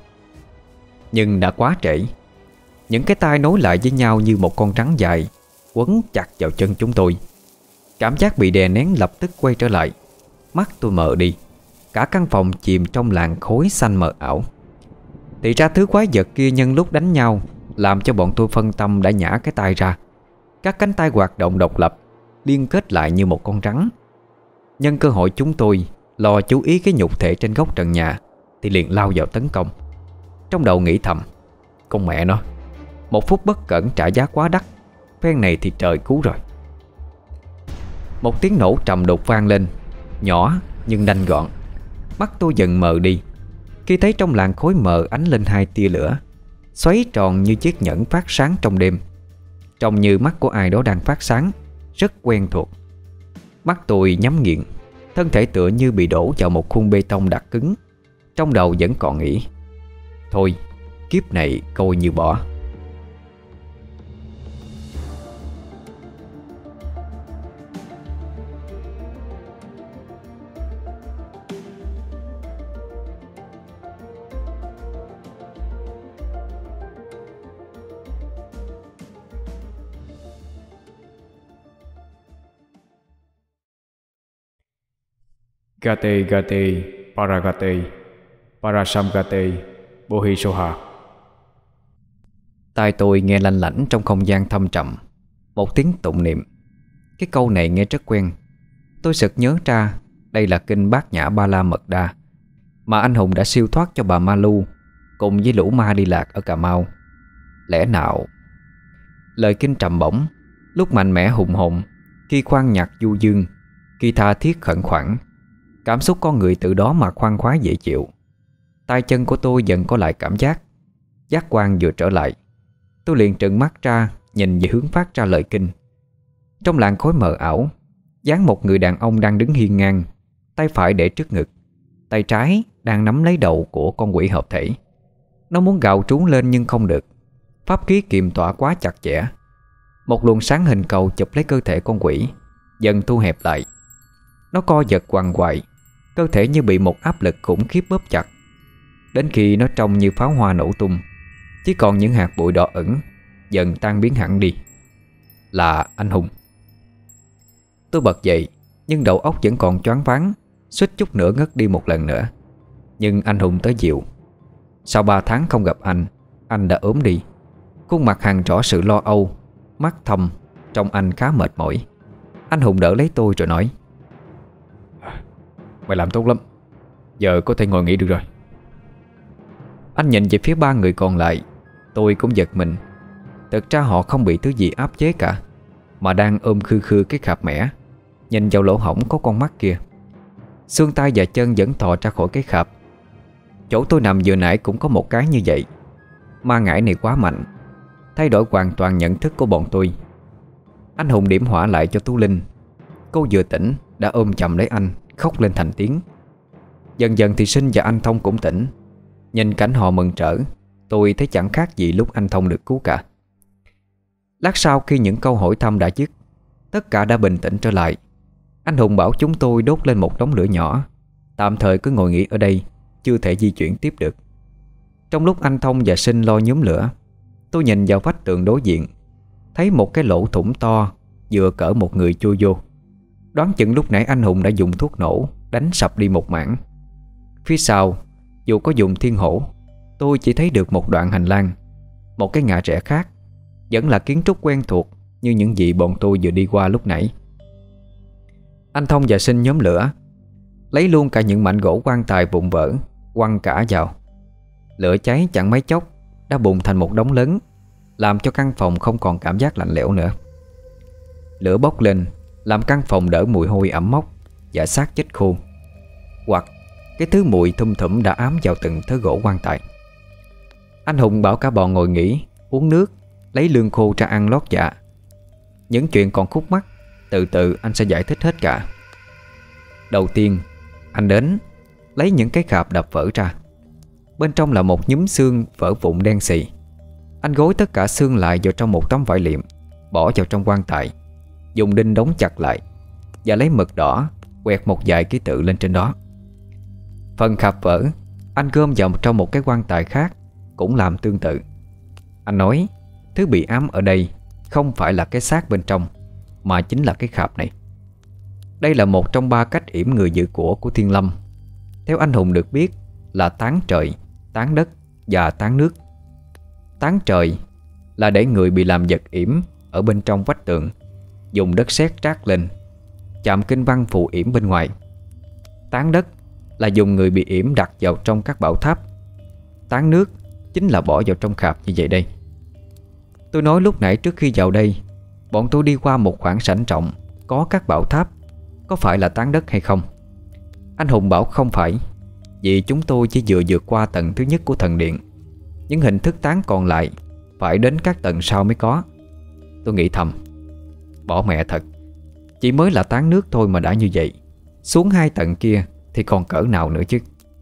Nhưng đã quá trễ. Những cái tay nối lại với nhau như một con rắn dài quấn chặt vào chân chúng tôi. Cảm giác bị đè nén lập tức quay trở lại. Mắt tôi mờ đi. Cả căn phòng chìm trong làn khói xanh mờ ảo. Thì ra thứ quái vật kia nhân lúc đánh nhau làm cho bọn tôi phân tâm đã nhả cái tay ra. Các cánh tay hoạt động độc lập, liên kết lại như một con rắn. Nhân cơ hội chúng tôi lo chú ý cái nhục thể trên góc trần nhà thì liền lao vào tấn công. Trong đầu nghĩ thầm: con mẹ nó, một phút bất cẩn trả giá quá đắt. Phen này thì trời cứu rồi. Một tiếng nổ trầm đục vang lên, nhỏ nhưng nhanh gọn. Mắt tôi dần mờ đi khi thấy trong làn khói mờ ánh lên hai tia lửa, xoáy tròn như chiếc nhẫn phát sáng trong đêm. Trông như mắt của ai đó đang phát sáng, rất quen thuộc. Mắt tôi nhắm nghiền, thân thể tựa như bị đổ vào một khung bê tông đặc cứng. Trong đầu vẫn còn nghĩ: thôi, kiếp này coi như bỏ. Gate Gate Paragate Parasamgate Bohisoha. Tai tôi nghe lanh lảnh trong không gian thâm trầm một tiếng tụng niệm. Cái câu này nghe rất quen. Tôi sực nhớ ra đây là kinh Bát Nhã Ba La Mật Đa mà anh Hùng đã siêu thoát cho bà Ma Lu cùng với lũ ma đi lạc ở Cà Mau. Lẽ nào lời kinh trầm bổng, lúc mạnh mẽ hùng hồn, khi khoan nhạc du dương, khi tha thiết khẩn khoản, cảm xúc con người từ đó mà khoan khoái dễ chịu. Tay chân của tôi dần có lại cảm giác, giác quan vừa trở lại. Tôi liền trừng mắt ra nhìn về hướng phát ra lời kinh. Trong làn khói mờ ảo, dáng một người đàn ông đang đứng hiên ngang, tay phải để trước ngực, tay trái đang nắm lấy đầu của con quỷ hợp thể. Nó muốn gào trú lên nhưng không được. Pháp khí kiềm tỏa quá chặt chẽ. Một luồng sáng hình cầu chụp lấy cơ thể con quỷ, dần thu hẹp lại. Nó co giật quằn quại, cơ thể như bị một áp lực khủng khiếp bóp chặt, đến khi nó trông như pháo hoa nổ tung, chỉ còn những hạt bụi đỏ ửng dần tan biến hẳn đi. Là anh Hùng. Tôi bật dậy, nhưng đầu óc vẫn còn choáng váng, suýt chút nữa ngất đi một lần nữa. Nhưng anh Hùng tới dịu. Sau ba tháng không gặp anh, anh đã ốm đi. Khuôn mặt hằn rõ sự lo âu, mắt thâm, trông anh khá mệt mỏi. Anh Hùng đỡ lấy tôi rồi nói: Mày làm tốt lắm, giờ có thể ngồi nghỉ được rồi. Anh nhìn về phía ba người còn lại. Tôi cũng giật mình. Thực ra họ không bị thứ gì áp chế cả, mà đang ôm khư khư cái khạp mẻ, nhìn vào lỗ hổng có con mắt kia. Xương tay và chân vẫn thò ra khỏi cái khạp. Chỗ tôi nằm vừa nãy cũng có một cái như vậy. Ma ngải này quá mạnh, thay đổi hoàn toàn nhận thức của bọn tôi. Anh Hùng điểm hỏa lại cho Tú Linh. Cô vừa tỉnh đã ôm chầm lấy anh, khóc lên thành tiếng. Dần dần thì Sinh và anh Thông cũng tỉnh. Nhìn cảnh họ mừng rỡ, tôi thấy chẳng khác gì lúc anh Thông được cứu cả. Lát sau khi những câu hỏi thăm đã dứt, tất cả đã bình tĩnh trở lại. Anh Hùng bảo chúng tôi đốt lên một đống lửa nhỏ, tạm thời cứ ngồi nghỉ ở đây, chưa thể di chuyển tiếp được. Trong lúc anh Thông và Sinh lo nhóm lửa, tôi nhìn vào vách tường đối diện, thấy một cái lỗ thủng to vừa cỡ một người chui vô. Đoán chừng lúc nãy anh Hùng đã dùng thuốc nổ đánh sập đi một mảng. Phía sau, dù có dùng thiên hổ, tôi chỉ thấy được một đoạn hành lang, một cái ngã rẽ khác, vẫn là kiến trúc quen thuộc như những gì bọn tôi vừa đi qua lúc nãy. Anh Thông và Sinh nhóm lửa, lấy luôn cả những mảnh gỗ quan tài vụn vỡ, quăng cả vào. Lửa cháy chẳng mấy chốc đã bùng thành một đống lớn, làm cho căn phòng không còn cảm giác lạnh lẽo nữa. Lửa bốc lên làm căn phòng đỡ mùi hôi ẩm mốc và xác chết khô, hoặc cái thứ mùi thum thủm đã ám vào từng thớ gỗ quan tài. Anh Hùng bảo cả bọn ngồi nghỉ, uống nước, lấy lương khô ra ăn lót dạ. Những chuyện còn khúc mắc, từ từ anh sẽ giải thích hết cả. Đầu tiên, anh đến lấy những cái khạp đập vỡ ra. Bên trong là một nhúm xương vỡ vụn đen xì. Anh gối tất cả xương lại vào trong một tấm vải liệm, bỏ vào trong quan tài, dùng đinh đóng chặt lại, và lấy mực đỏ quẹt một vài ký tự lên trên đó. Phần khạp vỡ anh gom vào trong một cái quan tài khác, cũng làm tương tự. Anh nói thứ bị ám ở đây không phải là cái xác bên trong, mà chính là cái khạp này. Đây là một trong ba cách yểm người giữ của của Thiên Lâm. Theo anh Hùng được biết là tán trời, tán đất và tán nước. Tán trời là để người bị làm vật yểm ở bên trong vách tường, dùng đất sét trát lên, chạm kinh văn phù yểm bên ngoài. Tán đất là dùng người bị yểm đặt vào trong các bảo tháp. Tán nước chính là bỏ vào trong khạp như vậy đây. Tôi nói lúc nãy trước khi vào đây, bọn tôi đi qua một khoảng sảnh rộng có các bảo tháp, có phải là tán đất hay không? Anh Hùng bảo không phải, vì chúng tôi chỉ vừa vượt qua tầng thứ nhất của thần điện. Những hình thức tán còn lại phải đến các tầng sau mới có. Tôi nghĩ thầm, bỏ mẹ thật, chỉ mới là tán nước thôi mà đã như vậy, xuống hai tầng kia thì còn cỡ nào nữa chứ.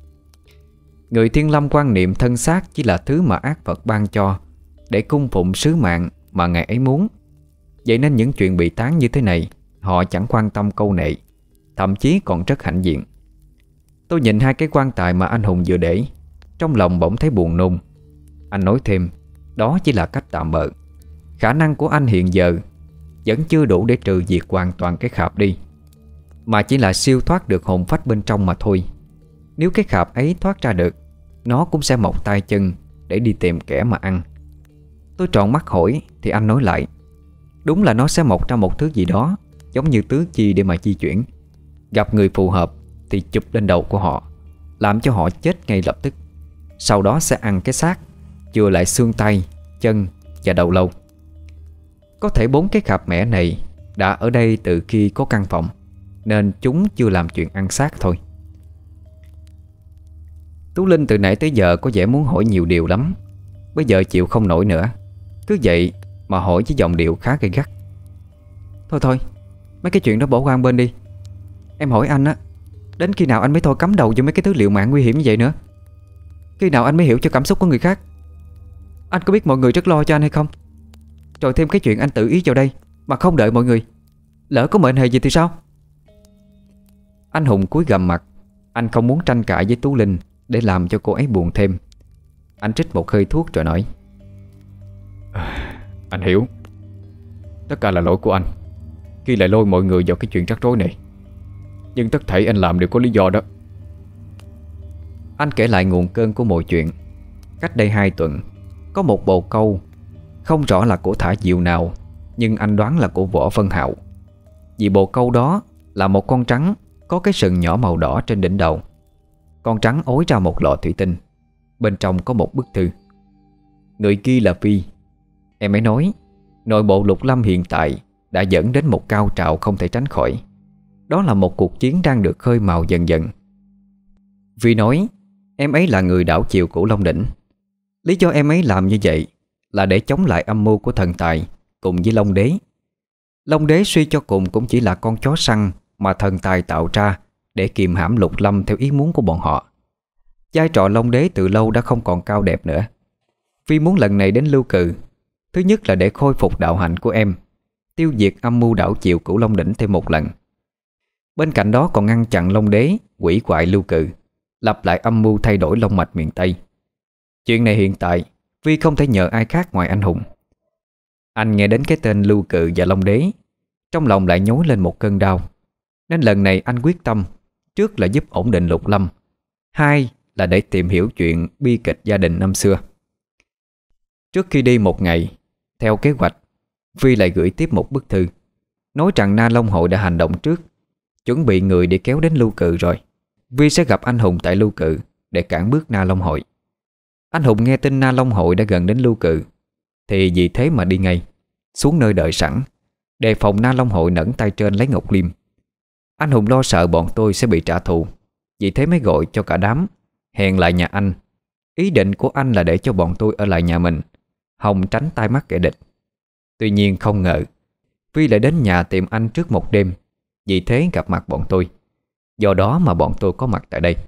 Người Thiên Lâm quan niệm thân xác chỉ là thứ mà ác Phật ban cho để cung phụng sứ mạng mà ngày ấy muốn. Vậy nên những chuyện bị tán như thế này họ chẳng quan tâm câu nệ, thậm chí còn rất hãnh diện. Tôi nhìn hai cái quan tài mà anh Hùng vừa để, trong lòng bỗng thấy buồn nôn. Anh nói thêm, đó chỉ là cách tạm bợ. Khả năng của anh hiện giờ vẫn chưa đủ để trừ diệt hoàn toàn cái khạp đi. mà chỉ là siêu thoát được hồn phách bên trong mà thôi. Nếu cái khạp ấy thoát ra được, nó cũng sẽ mọc tay chân để đi tìm kẻ mà ăn. Tôi tròn mắt hỏi thì anh nói lại, đúng là nó sẽ mọc ra một thứ gì đó giống như tứ chi để mà di chuyển. Gặp người phù hợp thì chụp lên đầu của họ, làm cho họ chết ngay lập tức. Sau đó sẽ ăn cái xác, chừa lại xương tay, chân và đầu lâu. Có thể bốn cái khạp mẻ này đã ở đây từ khi có căn phòng, nên chúng chưa làm chuyện ăn xác thôi. Tú Linh từ nãy tới giờ có vẻ muốn hỏi nhiều điều lắm, bây giờ chịu không nổi nữa, cứ vậy mà hỏi với giọng điệu khá gay gắt. Thôi thôi, mấy cái chuyện đó bỏ qua một bên đi. Em hỏi anh á, đến khi nào anh mới thôi cắm đầu vô mấy cái thứ liệu mạng nguy hiểm như vậy nữa? Khi nào anh mới hiểu cho cảm xúc của người khác? Anh có biết mọi người rất lo cho anh hay không? Rồi thêm cái chuyện anh tự ý vào đây mà không đợi mọi người, lỡ có mệnh hệ gì thì sao? Anh Hùng cúi gằm mặt. Anh không muốn tranh cãi với Tú Linh để làm cho cô ấy buồn thêm. Anh trích một hơi thuốc rồi nói, à, anh hiểu. Tất cả là lỗi của anh khi lại lôi mọi người vào cái chuyện rắc rối này. Nhưng tất thảy anh làm đều có lý do đó. Anh kể lại nguồn cơn của mọi chuyện. Cách đây hai tuần, có một bồ câu, không rõ là của thả diều nào, nhưng anh đoán là của Võ Vân Hạo. Vì bồ câu đó là một con trắng có cái sừng nhỏ màu đỏ trên đỉnh đầu. Con trắng ối ra một lọ thủy tinh, bên trong có một bức thư. Người kia là Phi. Em ấy nói nội bộ Lục Lâm hiện tại đã dẫn đến một cao trào không thể tránh khỏi. Đó là một cuộc chiến đang được khơi mào dần dần. Phi nói em ấy là người đảo chiều Cửu Long Đỉnh. Lý do em ấy làm như vậy là để chống lại âm mưu của thần tài cùng với Long Đế. Long Đế suy cho cùng cũng chỉ là con chó săn mà thần tài tạo ra để kiềm hãm Lục Lâm theo ý muốn của bọn họ. Vai trò Long Đế từ lâu đã không còn cao đẹp nữa. Phi muốn lần này đến Lưu Cừ, thứ nhất là để khôi phục đạo hạnh của em, tiêu diệt âm mưu đảo chiều Cửu Long Đỉnh thêm một lần. Bên cạnh đó còn ngăn chặn Long Đế quỷ quại Lưu Cừ, lập lại âm mưu thay đổi long mạch miền Tây. Chuyện này hiện tại Phi không thể nhờ ai khác ngoài anh Hùng. Anh nghe đến cái tên Lưu Cừ và Long Đế, trong lòng lại nhói lên một cơn đau. Nên lần này anh quyết tâm, trước là giúp ổn định Lục Lâm, hai là để tìm hiểu chuyện bi kịch gia đình năm xưa. Trước khi đi một ngày, theo kế hoạch, Phi lại gửi tiếp một bức thư, nói rằng Na Long Hội đã hành động trước, chuẩn bị người để kéo đến Lưu Cừ rồi. Vi sẽ gặp anh Hùng tại Lưu Cừ để cản bước Na Long Hội. Anh Hùng nghe tin Na Long Hội đã gần đến Lưu Cừ thì vì thế mà đi ngay, xuống nơi đợi sẵn, đề phòng Na Long Hội nẫn tay trên lấy ngọc liêm. Anh Hùng lo sợ bọn tôi sẽ bị trả thù, vì thế mới gọi cho cả đám hẹn lại nhà anh. Ý định của anh là để cho bọn tôi ở lại nhà mình, hòng tránh tai mắt kẻ địch. Tuy nhiên không ngờ Vi lại đến nhà tìm anh trước một đêm, vì thế gặp mặt bọn tôi. Do đó mà bọn tôi có mặt tại đây.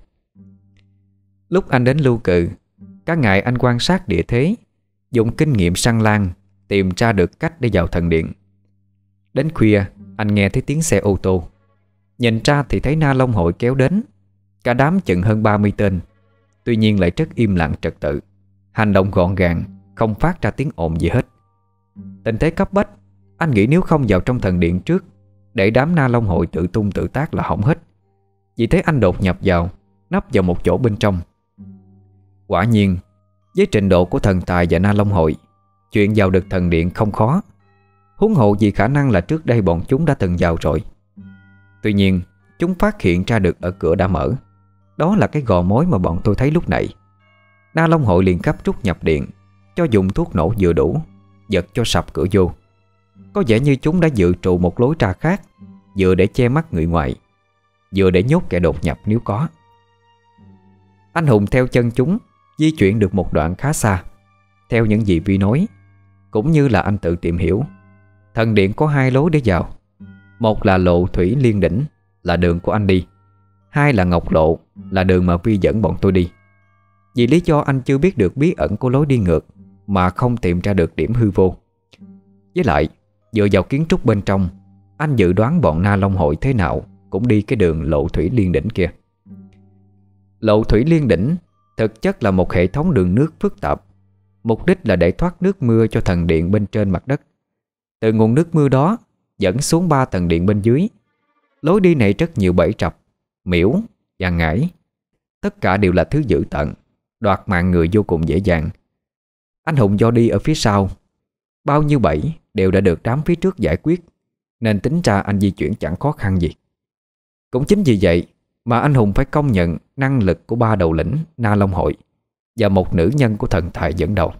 Lúc anh đến Lưu Cừ, cả ngày anh quan sát địa thế, dùng kinh nghiệm săn lan tìm ra được cách để vào thần điện. Đến khuya anh nghe thấy tiếng xe ô tô. Nhìn ra thì thấy Na Long Hội kéo đến, cả đám chừng hơn ba mươi tên. Tuy nhiên lại rất im lặng trật tự, hành động gọn gàng, không phát ra tiếng ồn gì hết. Tình thế cấp bách, anh nghĩ nếu không vào trong thần điện trước, để đám Na Long Hội tự tung tự tác là hỏng hết. Vì thế anh đột nhập vào, nấp vào một chỗ bên trong. Quả nhiên, với trình độ của thần tài và Na Long Hội, chuyện vào được thần điện không khó. Huống hộ vì khả năng là trước đây bọn chúng đã từng vào rồi. Tuy nhiên, chúng phát hiện ra được ở cửa đã mở. Đó là cái gò mối mà bọn tôi thấy lúc nãy. Na Long Hội liền gấp rút nhập điện, cho dùng thuốc nổ vừa đủ, giật cho sập cửa vô. Có vẻ như chúng đã dự trù một lối ra khác, vừa để che mắt người ngoài, vừa để nhốt kẻ đột nhập nếu có. Anh Hùng theo chân chúng di chuyển được một đoạn khá xa. Theo những gì Vi nói, cũng như là anh tự tìm hiểu, thần điện có hai lối để vào. Một là lộ thủy liên đỉnh, là đường của anh đi. Hai là ngọc lộ, là đường mà Vi dẫn bọn tôi đi. Vì lý do anh chưa biết được bí ẩn của lối đi ngược, mà không tìm ra được điểm hư vô. Với lại, dựa vào kiến trúc bên trong, anh dự đoán bọn Na Long Hội thế nào cũng đi cái đường lộ thủy liên đỉnh kia. Lộ thủy liên đỉnh thực chất là một hệ thống đường nước phức tạp, mục đích là để thoát nước mưa cho thần điện bên trên mặt đất. Từ nguồn nước mưa đó dẫn xuống ba tầng điện bên dưới. Lối đi này rất nhiều bẫy trập, miễu và ngải. Tất cả đều là thứ dữ tợn, đoạt mạng người vô cùng dễ dàng. Anh hùng do đi ở phía sau, bao nhiêu bẫy đều đã được đám phía trước giải quyết, nên tính ra anh di chuyển chẳng khó khăn gì. Cũng chính vì vậy mà anh hùng phải công nhận năng lực của ba đầu lĩnh Na Long Hội và một nữ nhân của thần tài dẫn đầu.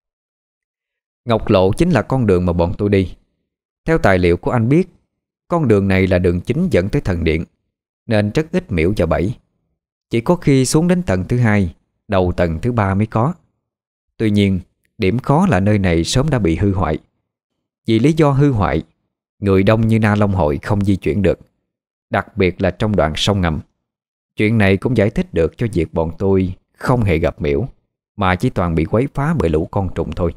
Ngọc Lộ chính là con đường mà bọn tôi đi. Theo tài liệu của anh biết, con đường này là đường chính dẫn tới thần điện, nên rất ít miễu và bẫy. Chỉ có khi xuống đến tầng thứ hai, đầu tầng thứ ba mới có. Tuy nhiên, điểm khó là nơi này sớm đã bị hư hoại. Vì lý do hư hoại, người đông như Na Long Hội không di chuyển được, đặc biệt là trong đoạn sông ngầm. Chuyện này cũng giải thích được cho việc bọn tôi không hề gặp miễu, mà chỉ toàn bị quấy phá bởi lũ con trùng thôi.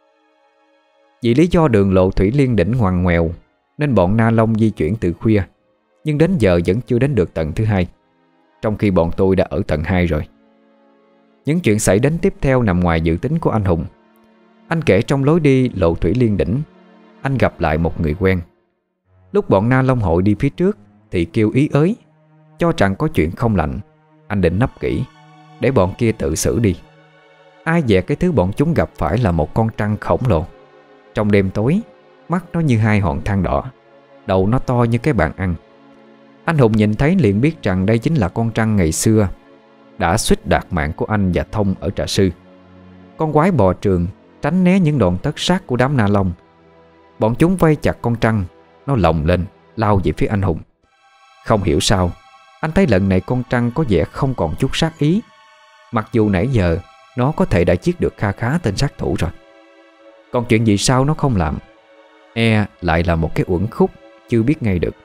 Vì lý do đường lộ thủy liên đỉnh ngoằn ngoèo, nên bọn Na Long di chuyển từ khuya, nhưng đến giờ vẫn chưa đến được tầng thứ hai, trong khi bọn tôi đã ở tầng hai rồi. Những chuyện xảy đến tiếp theo nằm ngoài dự tính của anh Hùng. Anh kể trong lối đi lộ thủy liên đỉnh, anh gặp lại một người quen. Lúc bọn Na Long Hội đi phía trước thì kêu ý ới, cho rằng có chuyện không lành. Anh định nấp kỹ để bọn kia tự xử đi. Ai dè cái thứ bọn chúng gặp phải là một con trăng khổng lồ. Trong đêm tối, mắt nó như hai hòn than đỏ, đầu nó to như cái bàn ăn. Anh Hùng nhìn thấy liền biết rằng đây chính là con trăng ngày xưa đã suýt đoạt mạng của anh và Thông ở Trà Sư. Con quái bò trường tránh né những đòn tất sát của đám Na Long. Bọn chúng vây chặt con trăng, nó lồng lên lao về phía anh Hùng. Không hiểu sao, anh thấy lần này con trăng có vẻ không còn chút sát ý, mặc dù nãy giờ nó có thể đã giết được kha khá tên sát thủ rồi. Còn chuyện gì sao nó không làm, e lại là một cái uẩn khúc chưa biết ngay được.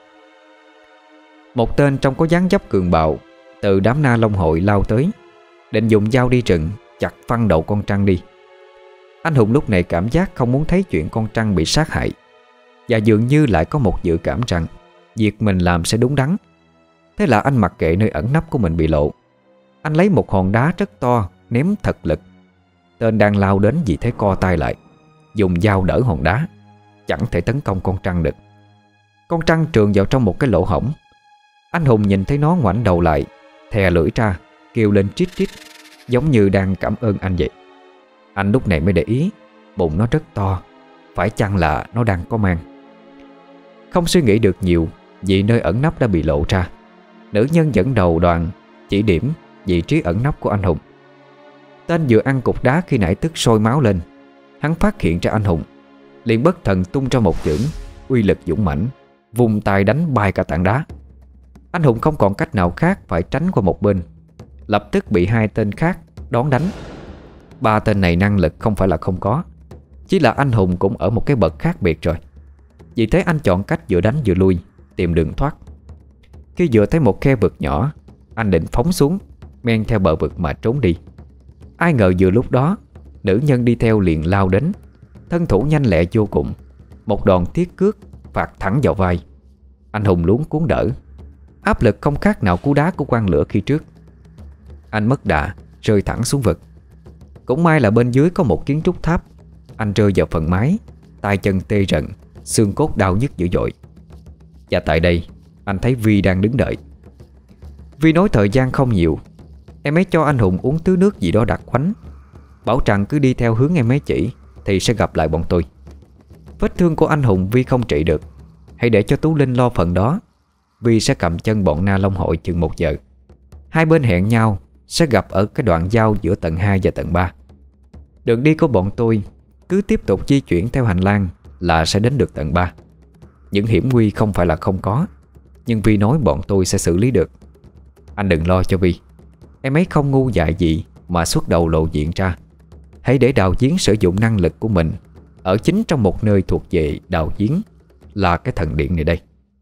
Một tên trong có dáng dấp cường bạo từ đám Na Long Hội lao tới, định dùng dao đi rừng chặt phăng đầu con trăng đi. Anh Hùng lúc này cảm giác không muốn thấy chuyện con trăng bị sát hại, và dường như lại có một dự cảm rằng việc mình làm sẽ đúng đắn. Thế là anh mặc kệ nơi ẩn nấp của mình bị lộ. Anh lấy một hòn đá rất to ném thật lực. Tên đang lao đến vì thế co tay lại, dùng dao đỡ hòn đá, chẳng thể tấn công con trăng được. Con trăng trườn vào trong một cái lỗ hổng. Anh Hùng nhìn thấy nó ngoảnh đầu lại, thè lưỡi ra, kêu lên trít trít, giống như đang cảm ơn anh vậy. Anh lúc này mới để ý bụng nó rất to, phải chăng là nó đang có mang. Không suy nghĩ được nhiều, vì nơi ẩn nấp đã bị lộ ra. Nữ nhân dẫn đầu đoàn chỉ điểm vị trí ẩn nấp của anh Hùng. Tên vừa ăn cục đá khi nãy tức sôi máu lên. Hắn phát hiện ra anh Hùng, liền bất thần tung ra một chưởng uy lực dũng mãnh, vùng tay đánh bay cả tảng đá. Anh Hùng không còn cách nào khác phải tránh qua một bên, lập tức bị hai tên khác đón đánh. Ba tên này năng lực không phải là không có, chỉ là anh Hùng cũng ở một cái bậc khác biệt rồi. Vì thế anh chọn cách vừa đánh vừa lui, tìm đường thoát. Khi vừa thấy một khe vực nhỏ, anh định phóng xuống, men theo bờ vực mà trốn đi. Ai ngờ vừa lúc đó, nữ nhân đi theo liền lao đến, thân thủ nhanh lẹ vô cùng. Một đòn thiết cước phạt thẳng vào vai. Anh Hùng luống cuốn đỡ, áp lực không khác nào cú đá của quan lửa khi trước. Anh mất đà, rơi thẳng xuống vực. Cũng may là bên dưới có một kiến trúc tháp. Anh rơi vào phần mái, tay chân tê rần, xương cốt đau nhức dữ dội. Và tại đây anh thấy Vi đang đứng đợi. Vi nói thời gian không nhiều, em ấy cho anh Hùng uống thứ nước gì đó đặc quánh, bảo rằng cứ đi theo hướng em ấy chỉ thì sẽ gặp lại bọn tôi. Vết thương của anh Hùng Vi không trị được, hãy để cho Tú Linh lo phần đó. Vi sẽ cầm chân bọn Na Long Hội chừng một giờ. Hai bên hẹn nhau sẽ gặp ở cái đoạn giao giữa tầng hai và tầng ba. Đường đi của bọn tôi cứ tiếp tục di chuyển theo hành lang là sẽ đến được tầng ba. Những hiểm nguy không phải là không có, nhưng Vi nói bọn tôi sẽ xử lý được. Anh đừng lo cho Vi, em ấy không ngu dại gì mà xuất đầu lộ diện ra. Hãy để đào giếng sử dụng năng lực của mình ở chính trong một nơi thuộc về đào giếng, là cái thần điện này đây.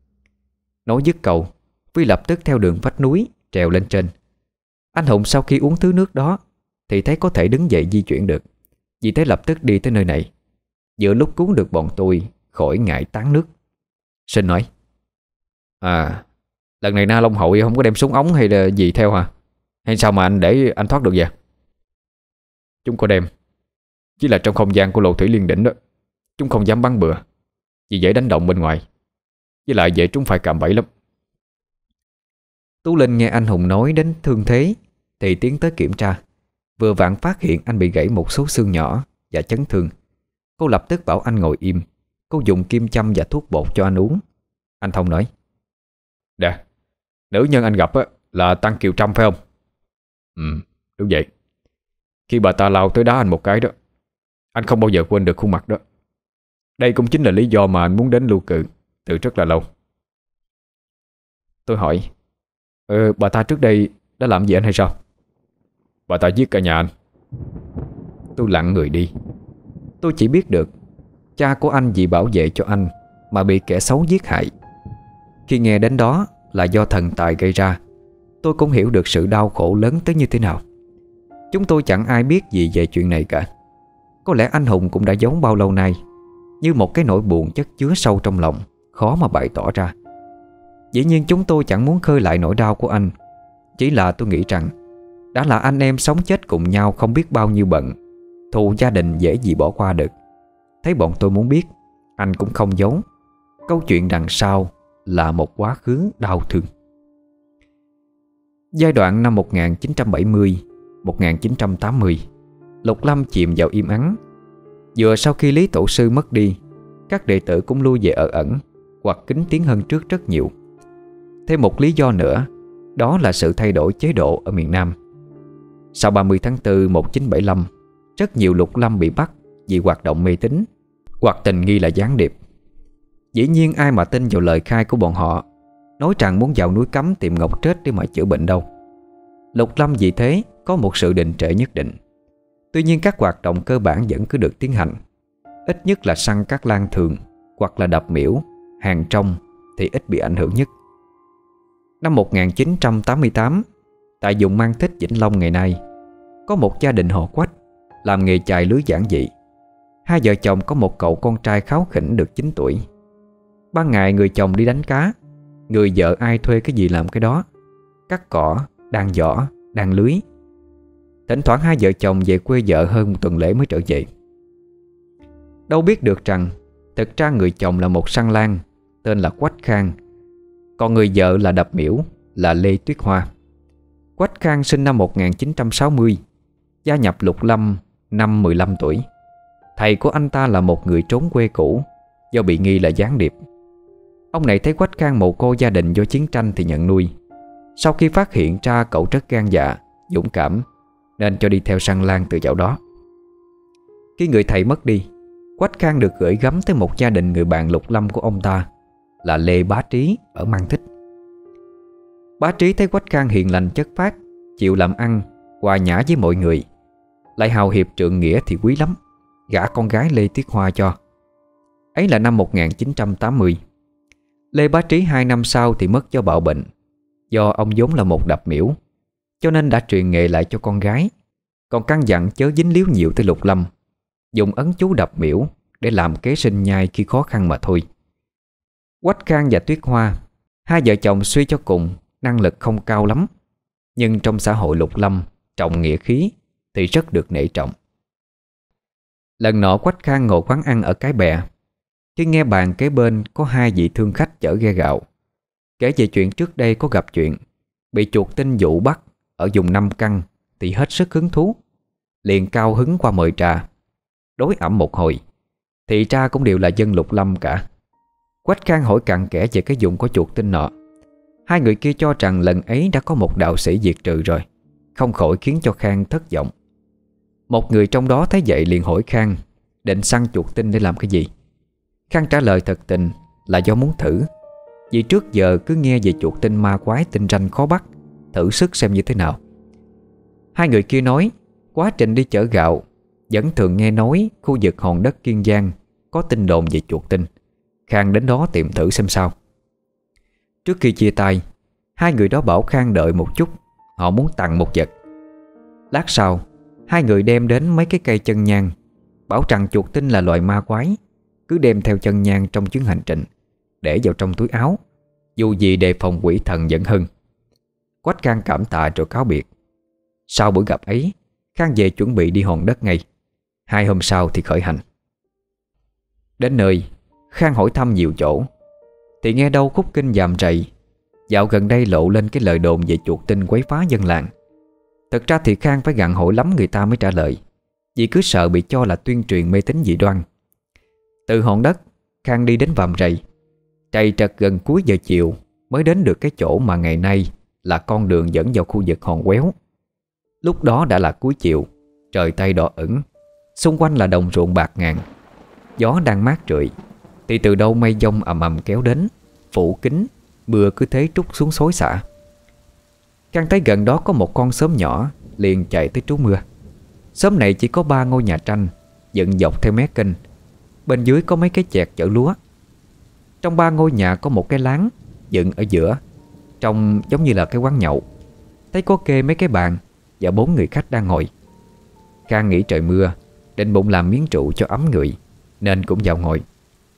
Nói dứt câu, Vi lập tức theo đường vách núi trèo lên trên. Anh Hùng sau khi uống thứ nước đó thì thấy có thể đứng dậy di chuyển được, vì thế lập tức đi tới nơi này, giữa lúc cứu được bọn tôi khỏi ngại tán nước. Sinh nói: À, lần này Na Long Hội không có đem súng ống hay là gì theo hả? Hay sao mà anh để anh thoát được vậy? Chúng có đem, chỉ là trong không gian của lộ thủy liên đỉnh đó, chúng không dám bắn bừa, vì dễ đánh động bên ngoài. Với lại dễ chúng phải cạm bẫy lắm. Tú Linh nghe anh Hùng nói đến thương thế thì tiến tới kiểm tra. Vừa vặn phát hiện anh bị gãy một số xương nhỏ và chấn thương. Cô lập tức bảo anh ngồi im. Cô dùng kim châm và thuốc bột cho anh uống. Anh Thông nói: Nè, nữ nhân anh gặp á, là Tăng Kiều Trâm phải không? Ừ, đúng vậy. Khi bà ta lao tới đá anh một cái đó, anh không bao giờ quên được khuôn mặt đó. Đây cũng chính là lý do mà anh muốn đến Lưu Cự từ rất là lâu. Tôi hỏi: Ờ, bà ta trước đây đã làm gì anh hay sao? Bà ta giết cả nhà anh. Tôi lặng người đi. Tôi chỉ biết được cha của anh vì bảo vệ cho anh mà bị kẻ xấu giết hại. Khi nghe đến đó là do thần tài gây ra, tôi cũng hiểu được sự đau khổ lớn tới như thế nào. Chúng tôi chẳng ai biết gì về chuyện này cả. Có lẽ anh Hùng cũng đã giấu bao lâu nay, như một cái nỗi buồn chất chứa sâu trong lòng, khó mà bày tỏ ra. Dĩ nhiên chúng tôi chẳng muốn khơi lại nỗi đau của anh. Chỉ là tôi nghĩ rằng đã là anh em sống chết cùng nhau không biết bao nhiêu bận, thù gia đình dễ gì bỏ qua được. Thấy bọn tôi muốn biết, anh cũng không giấu. Câu chuyện đằng sau là một quá khứ đau thương. Giai đoạn năm một nghìn chín trăm bảy mươi đến một nghìn chín trăm tám mươi, Lục Lâm chìm vào im ắng. Vừa sau khi Lý Tổ Sư mất đi, các đệ tử cũng lui về ở ẩn hoặc kính tiếng hơn trước rất nhiều. Thêm một lý do nữa, đó là sự thay đổi chế độ ở miền Nam. Sau ba mươi tháng tư một nghìn chín trăm bảy mươi lăm, rất nhiều Lục Lâm bị bắt vì hoạt động mê tín hoặc tình nghi là gián điệp. Dĩ nhiên ai mà tin vào lời khai của bọn họ nói rằng muốn vào núi Cấm tìm Ngọc Trết để mà chữa bệnh đâu. Lục Lâm vì thế có một sự đình trệ nhất định. Tuy nhiên các hoạt động cơ bản vẫn cứ được tiến hành. Ít nhất là săn các lang thường hoặc là đập miễu, hàng trong thì ít bị ảnh hưởng nhất. Năm một nghìn chín trăm tám mươi tám, tại vùng Mang Thích, Vĩnh Long ngày nay, có một gia đình họ Quách làm nghề chài lưới giản dị. Hai vợ chồng có một cậu con trai kháu khỉnh được chín tuổi. Ban ngày người chồng đi đánh cá, người vợ ai thuê cái gì làm cái đó, cắt cỏ, đan giỏ, đan lưới. Thỉnh thoảng hai vợ chồng về quê vợ hơn một tuần lễ mới trở về. Đâu biết được rằng thực ra người chồng là một săn lan tên là Quách Khang, còn người vợ là đập miễu là Lê Tuyết Hoa. Quách Khang sinh năm một nghìn chín trăm sáu mươi, gia nhập Lục Lâm năm mười lăm tuổi. Thầy của anh ta là một người trốn quê cũ do bị nghi là gián điệp. Ông này thấy Quách Khang mồ côi gia đình do chiến tranh thì nhận nuôi. Sau khi phát hiện ra cậu rất gan dạ, dũng cảm, nên cho đi theo săn lan từ dạo đó. Khi người thầy mất đi, Quách Khang được gửi gắm tới một gia đình người bạn Lục Lâm của ông ta là Lê Bá Trí ở Mang Thích. Bá Trí thấy Quách Khang hiền lành chất phác, chịu làm ăn, hòa nhã với mọi người, lại hào hiệp trượng nghĩa thì quý lắm, gả con gái Lê Tuyết Hoa cho. Ấy là năm một nghìn chín trăm tám mươi. Lê Bá Trí hai năm sau thì mất do bạo bệnh. Do ông vốn là một đập miễu, cho nên đã truyền nghề lại cho con gái, còn căn dặn chớ dính líu nhiều tới Lục Lâm, dùng ấn chú đập miễu để làm kế sinh nhai khi khó khăn mà thôi. Quách Khang và Tuyết Hoa, hai vợ chồng suy cho cùng năng lực không cao lắm, nhưng trong xã hội Lục Lâm trọng nghĩa khí thì rất được nể trọng. Lần nọ Quách Khang ngồi quán ăn ở Cái Bè, khi nghe bàn kế bên có hai vị thương khách chở ghe gạo, kể về chuyện trước đây có gặp chuyện bị chuột tinh dụ bắt ở vùng Nam Căn, thì hết sức hứng thú, liền cao hứng qua mời trà. Đối ẩm một hồi thì ra cũng đều là dân Lục Lâm cả. Quách Khang hỏi cặn kẽ về cái vùng có chuột tinh nọ. Hai người kia cho rằng lần ấy đã có một đạo sĩ diệt trừ rồi, không khỏi khiến cho Khang thất vọng. Một người trong đó thấy vậy liền hỏi Khang định săn chuột tinh để làm cái gì. Khang trả lời thật tình là do muốn thử, vì trước giờ cứ nghe về chuột tinh ma quái tinh ranh khó bắt, thử sức xem như thế nào. Hai người kia nói quá trình đi chở gạo vẫn thường nghe nói khu vực hòn đất Kiên Giang có tin đồn về chuột tinh. Khang đến đó tìm thử xem sao. Trước khi chia tay, hai người đó bảo Khang đợi một chút, họ muốn tặng một vật. Lát sau, hai người đem đến mấy cái cây chân nhang, bảo rằng chuột tinh là loài ma quái, cứ đem theo chân nhang trong chuyến hành trình, để vào trong túi áo, dù gì đề phòng quỷ thần giận hưng. Quách Khang cảm tạ rồi cáo biệt. Sau buổi gặp ấy, Khang về chuẩn bị đi hòn đất ngay. Hai hôm sau thì khởi hành. Đến nơi, Khang hỏi thăm nhiều chỗ, thì nghe đâu khúc kinh dàm rầy Dạo gần đây lộ lên cái lời đồn về chuột tinh quấy phá dân làng. Thực ra thì Khang phải gặng hỏi lắm người ta mới trả lời, vì cứ sợ bị cho là tuyên truyền mê tín dị đoan. Từ hòn đất, Khang đi đến vàm rầy. Trầy trật gần cuối giờ chiều mới đến được cái chỗ mà ngày nay là con đường dẫn vào khu vực hòn quéo. Lúc đó đã là cuối chiều, trời Tây đỏ ửng, xung quanh là đồng ruộng bạc ngàn. Gió đang mát rượi, thì từ đâu mây giông ầm ầm kéo đến, phủ kín, mưa cứ thế trút xuống xối xả. Khang thấy gần đó có một con xóm nhỏ, liền chạy tới trú mưa. Xóm này chỉ có ba ngôi nhà tranh, dựng dọc theo mé kênh. Bên dưới có mấy cái chẹt chở lúa. Trong ba ngôi nhà có một cái láng dựng ở giữa, trông giống như là cái quán nhậu. Thấy có kê mấy cái bàn và bốn người khách đang ngồi. Khang nghĩ trời mưa, định bụng làm miếng trụ cho ấm người, nên cũng vào ngồi.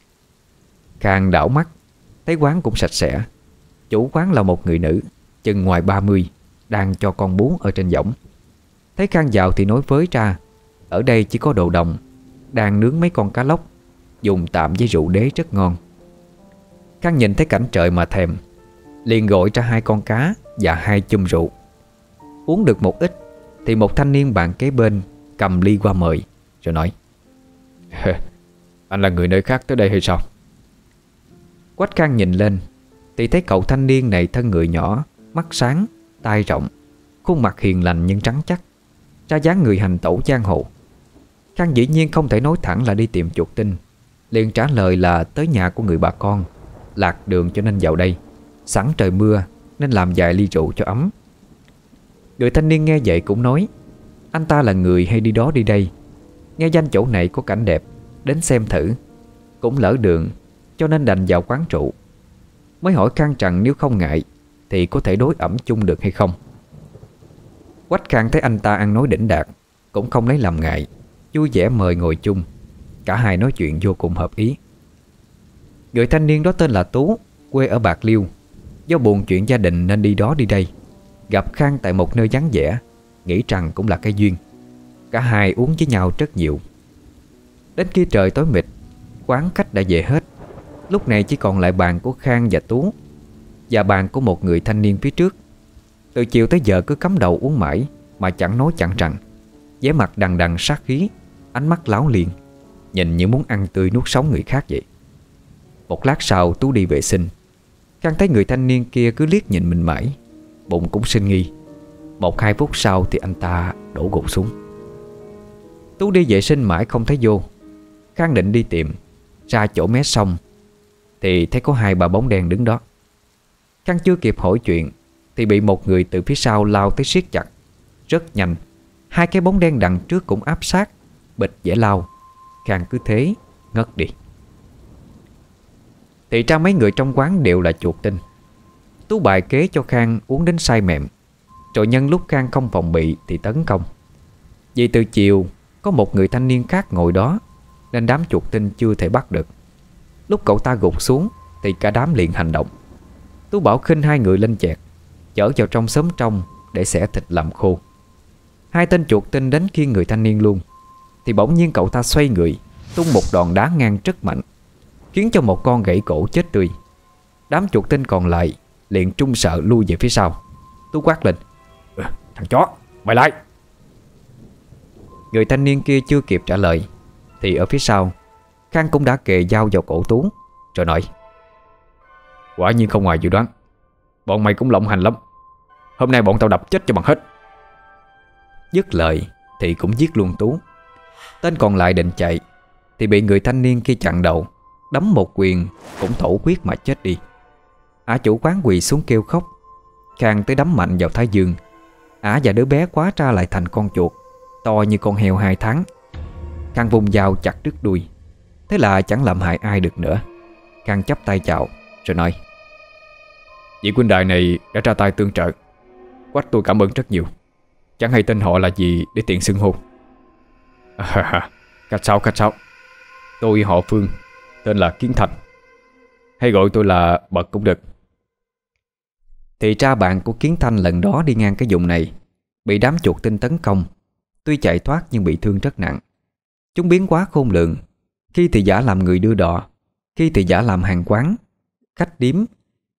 Khang đảo mắt, thấy quán cũng sạch sẽ. Chủ quán là một người nữ, chừng ngoài ba mươi, đang cho con bú ở trên võng. Thấy Khang vào thì nói với ra ở đây chỉ có đồ đồng, đang nướng mấy con cá lóc, dùng tạm với rượu đế rất ngon. Khang nhìn thấy cảnh trời mà thèm, liền gọi ra hai con cá và hai chum rượu. Uống được một ít thì một thanh niên bạn kế bên cầm ly qua mời, rồi nói: Anh là người nơi khác tới đây hay sao? Quách Khang nhìn lên thì thấy cậu thanh niên này thân người nhỏ, mắt sáng, tai rộng, khuôn mặt hiền lành nhưng trắng chắc, ra dáng người hành tẩu giang hồ. Khang dĩ nhiên không thể nói thẳng là đi tìm chuột tinh, liền trả lời là tới nhà của người bà con, lạc đường cho nên vào đây, sẵn trời mưa nên làm vài ly rượu cho ấm. Người thanh niên nghe vậy cũng nói anh ta là người hay đi đó đi đây, nghe danh chỗ này có cảnh đẹp, đến xem thử. Cũng lỡ đường cho nên đành vào quán rượu. Mới hỏi Khang rằng nếu không ngại thì có thể đối ẩm chung được hay không. Quách Khang thấy anh ta ăn nói đỉnh đạt, cũng không lấy làm ngại, vui vẻ mời ngồi chung. Cả hai nói chuyện vô cùng hợp ý. Người thanh niên đó tên là Tú, quê ở Bạc Liêu. Do buồn chuyện gia đình nên đi đó đi đây, gặp Khang tại một nơi vắng vẻ, nghĩ rằng cũng là cái duyên. Cả hai uống với nhau rất nhiều. Đến khi trời tối mịt, quán khách đã về hết. Lúc này chỉ còn lại bàn của Khang và Tú, và bàn của một người thanh niên phía trước. Từ chiều tới giờ cứ cắm đầu uống mãi mà chẳng nói chẳng rằng, vẻ mặt đằng đằng sát khí, ánh mắt láo liền, nhìn như muốn ăn tươi nuốt sống người khác vậy. Một lát sau Tú đi vệ sinh. Khang thấy người thanh niên kia cứ liếc nhìn mình mãi, bụng cũng sinh nghi. Một hai phút sau thì anh ta đổ gục xuống. Tú đi vệ sinh mãi không thấy vô. Khang định đi tìm, ra chỗ mé sông thì thấy có hai bà bóng đen đứng đó. Khang chưa kịp hỏi chuyện thì bị một người từ phía sau lao tới siết chặt. Rất nhanh, hai cái bóng đen đằng trước cũng áp sát, bịch dễ lao. Khang cứ thế ngất đi. Thì ra mấy người trong quán đều là chuột tinh. Tú bài kế cho Khang uống đến say mềm, rồi nhân lúc Khang không phòng bị thì tấn công. Vì từ chiều có một người thanh niên khác ngồi đó, nên đám chuột tinh chưa thể bắt được. Lúc cậu ta gục xuống thì cả đám liền hành động. Tú bảo khinh hai người lên chẹt, chở vào trong xóm trong để xẻ thịt làm khô. Hai tên chuột tinh đến khiêng người thanh niên luôn, thì bỗng nhiên cậu ta xoay người, tung một đòn đá ngang rất mạnh, khiến cho một con gãy cổ chết tươi. Đám chuột tinh còn lại liền trung sợ lui về phía sau. Tú quát lên: ừ, thằng chó, mày lại! Người thanh niên kia chưa kịp trả lời thì ở phía sau Khang cũng đã kề dao vào cổ Tú, rồi nói: quả nhiên không ngoài dự đoán, bọn mày cũng lộng hành lắm. Hôm nay bọn tao đập chết cho bằng hết. Dứt lời thì cũng giết luôn Tú. Tên còn lại định chạy thì bị người thanh niên kia chặn đầu, đấm một quyền cũng thổ huyết mà chết đi. Ả chủ quán quỳ xuống kêu khóc. Khang tới đấm mạnh vào thái dương. Ả và đứa bé quá ra lại thành con chuột to như con heo hai tháng. Khang vùng dao chặt đứt đuôi. Thế là chẳng làm hại ai được nữa. Khang chắp tay chào rồi nói: vị huynh đài này đã ra tay tương trợ, Quách tôi cảm ơn rất nhiều. Chẳng hay tên họ là gì để tiện xưng hô. À, cách sao cách sao Tôi họ Phương, tên là Kiến Thành, hay gọi tôi là Bật cũng được. Thì ra bạn của Kiến Thanh lần đó đi ngang cái vùng này, bị đám chuột tinh tấn công. Tuy chạy thoát nhưng bị thương rất nặng. Chúng biến quá khôn lường, khi thì giả làm người đưa đò, khi thì giả làm hàng quán, khách điếm,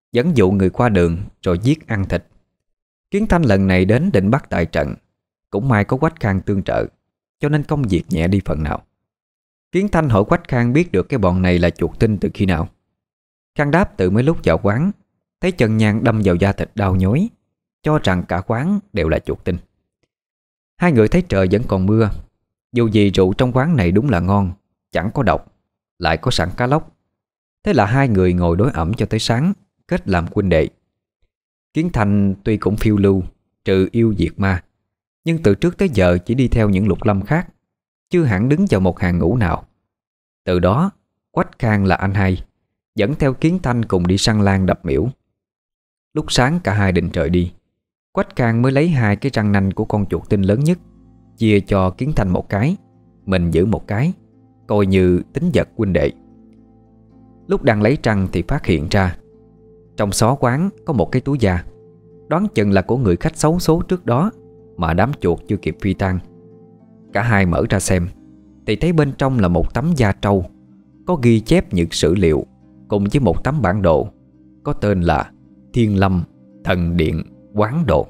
dẫn dụ người qua đường rồi giết ăn thịt. Kiến Thanh lần này đến định bắt tại trận. Cũng may có Quách Khang tương trợ, cho nên công việc nhẹ đi phần nào. Kiến Thanh hỏi Quách Khang biết được cái bọn này là chuột tinh từ khi nào. Khang đáp từ mấy lúc vào quán, thấy chân nhang đâm vào da thịt đau nhói, cho rằng cả quán đều là chuột tinh. Hai người thấy trời vẫn còn mưa. Dù gì rượu trong quán này đúng là ngon, chẳng có độc, lại có sẵn cá lóc. Thế là hai người ngồi đối ẩm cho tới sáng, kết làm huynh đệ. Kiến Thanh tuy cũng phiêu lưu, trừ yêu diệt ma, nhưng từ trước tới giờ chỉ đi theo những lục lâm khác, chưa hẳn đứng vào một hàng ngũ nào. Từ đó Quách Khang là anh hai, dẫn theo Kiến Thanh cùng đi săn lan đập miễu. Lúc sáng cả hai định trời đi, Quách Khang mới lấy hai cái răng nanh của con chuột tinh lớn nhất, chia cho Kiến Thanh một cái, mình giữ một cái, coi như tính vật huynh đệ. Lúc đang lấy răng thì phát hiện ra trong xó quán có một cái túi da, đoán chừng là của người khách xấu số trước đó mà đám chuột chưa kịp phi tan. Cả hai mở ra xem thì thấy bên trong là một tấm da trâu, có ghi chép những sử liệu, cùng với một tấm bản đồ có tên là Thiên Lâm Thần Điện Quán Đồ.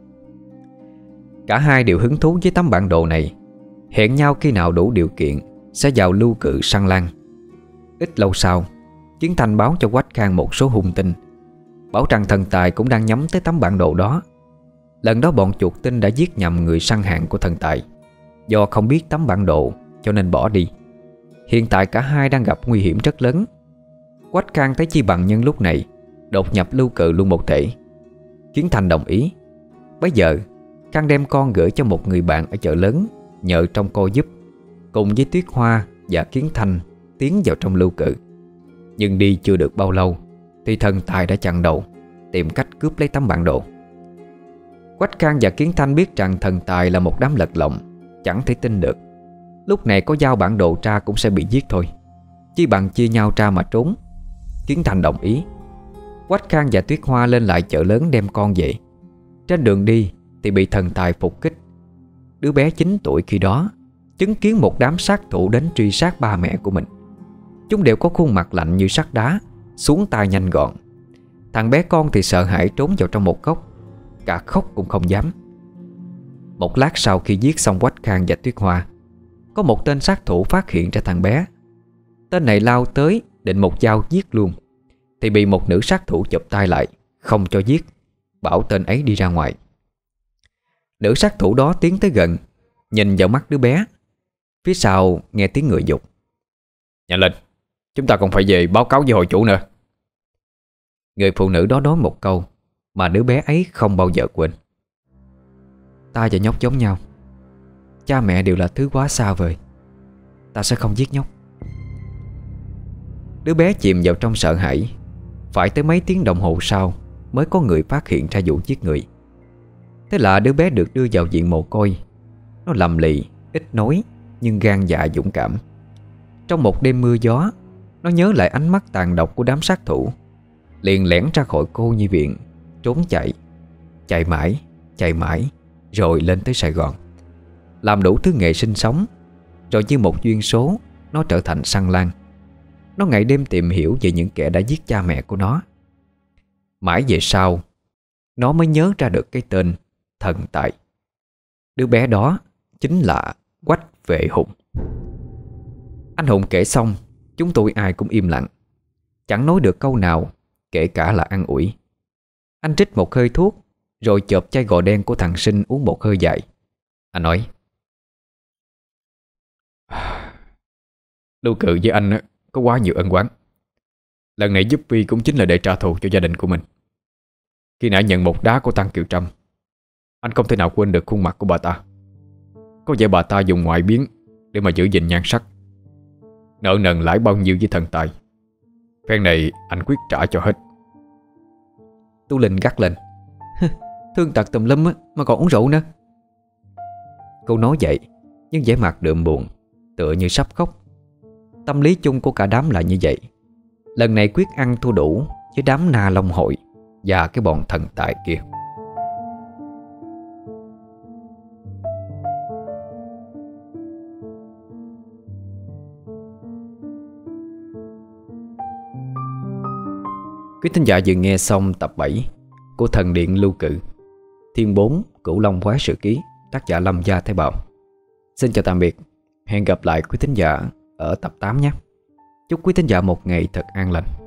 Cả hai đều hứng thú với tấm bản đồ này, hẹn nhau khi nào đủ điều kiện sẽ vào lưu cự săn lan. Ít lâu sau, Kiến Thanh báo cho Quách Khang một số hung tin, bảo rằng thần tài cũng đang nhắm tới tấm bản đồ đó. Lần đó bọn chuột tinh đã giết nhầm người săn hàng của thần tài, do không biết tấm bản đồ cho nên bỏ đi. Hiện tại cả hai đang gặp nguy hiểm rất lớn. Quách Khang thấy chi bằng nhân lúc này đột nhập lưu cự luôn một thể. Kiến Thanh đồng ý. Bây giờ Khang đem con gửi cho một người bạn ở chợ lớn, nhờ trông coi giúp, cùng với Tuyết Hoa và Kiến Thanh tiến vào trong lưu cự. Nhưng đi chưa được bao lâu thì thần tài đã chặn đầu, tìm cách cướp lấy tấm bản đồ. Quách Khang và Kiến Thanh biết rằng thần tài là một đám lật lọng, chẳng thể tin được. Lúc này có giao bản đồ ra cũng sẽ bị giết thôi, chi bằng chia nhau ra mà trốn. Kiến Thanh đồng ý. Quách Khang và Tuyết Hoa lên lại chợ lớn đem con về. Trên đường đi thì bị thần tài phục kích. Đứa bé chín tuổi khi đó chứng kiến một đám sát thủ đến truy sát ba mẹ của mình. Chúng đều có khuôn mặt lạnh như sắt đá, xuống tay nhanh gọn. Thằng bé con thì sợ hãi trốn vào trong một góc, cả khóc cũng không dám. Một lát sau khi giết xong Quách Khang và Tuyết Hoa, có một tên sát thủ phát hiện ra thằng bé. Tên này lao tới định một dao giết luôn, thì bị một nữ sát thủ chụp tay lại, không cho giết, bảo tên ấy đi ra ngoài. Nữ sát thủ đó tiến tới gần, nhìn vào mắt đứa bé. Phía sau nghe tiếng người dục: "Nhanh lên, chúng ta còn phải về báo cáo với hội chủ nữa." Người phụ nữ đó nói một câu mà đứa bé ấy không bao giờ quên: "Ta và nhóc giống nhau, cha mẹ đều là thứ quá xa vời. Ta sẽ không giết nhóc." Đứa bé chìm vào trong sợ hãi. Phải tới mấy tiếng đồng hồ sau mới có người phát hiện ra vụ giết người. Thế là đứa bé được đưa vào viện mồ côi. Nó lầm lì, ít nói, nhưng gan dạ dũng cảm. Trong một đêm mưa gió, nó nhớ lại ánh mắt tàn độc của đám sát thủ, liền lẻn ra khỏi cô nhi viện, trốn chạy. Chạy mãi, chạy mãi, rồi lên tới Sài Gòn, làm đủ thứ nghề sinh sống. Rồi như một duyên số, nó trở thành săn lan. Nó ngày đêm tìm hiểu về những kẻ đã giết cha mẹ của nó. Mãi về sau, nó mới nhớ ra được cái tên thần tài. Đứa bé đó chính là Quách Vệ Hùng. Anh Hùng kể xong, chúng tôi ai cũng im lặng, chẳng nói được câu nào, kể cả là an ủi. Anh trích một hơi thuốc, rồi chộp chai gò đen của thằng Sinh uống một hơi dài. Anh nói: "Lưu cự với anh á, có quá nhiều ân oán. Lần này giúp Vi cũng chính là để trả thù cho gia đình của mình. Khi nãy nhận một đá của Tăng Kiều Trâm, anh không thể nào quên được khuôn mặt của bà ta. Có vẻ bà ta dùng ngoại biến để mà giữ gìn nhan sắc. Nợ nần lãi bao nhiêu với thần tài, phen này anh quyết trả cho hết." Tu Linh gắt lên: "Thương tật tùm lum á, mà còn uống rượu nữa." Cô nói vậy nhưng vẻ mặt đượm buồn, tựa như sắp khóc. Tâm lý chung của cả đám là như vậy. Lần này quyết ăn thua đủ với đám Na Long Hội và cái bọn thần tài kia. Quý thính giả vừa nghe xong tập bảy của Thần Điện Lưu Cự, Thiên bốn Cửu Long Quái Sự Ký, tác giả Lâm Gia Thái Bảo. Xin chào tạm biệt. Hẹn gặp lại quý thính giả ở tập tám nhé. Chúc quý thính giả một ngày thật an lành.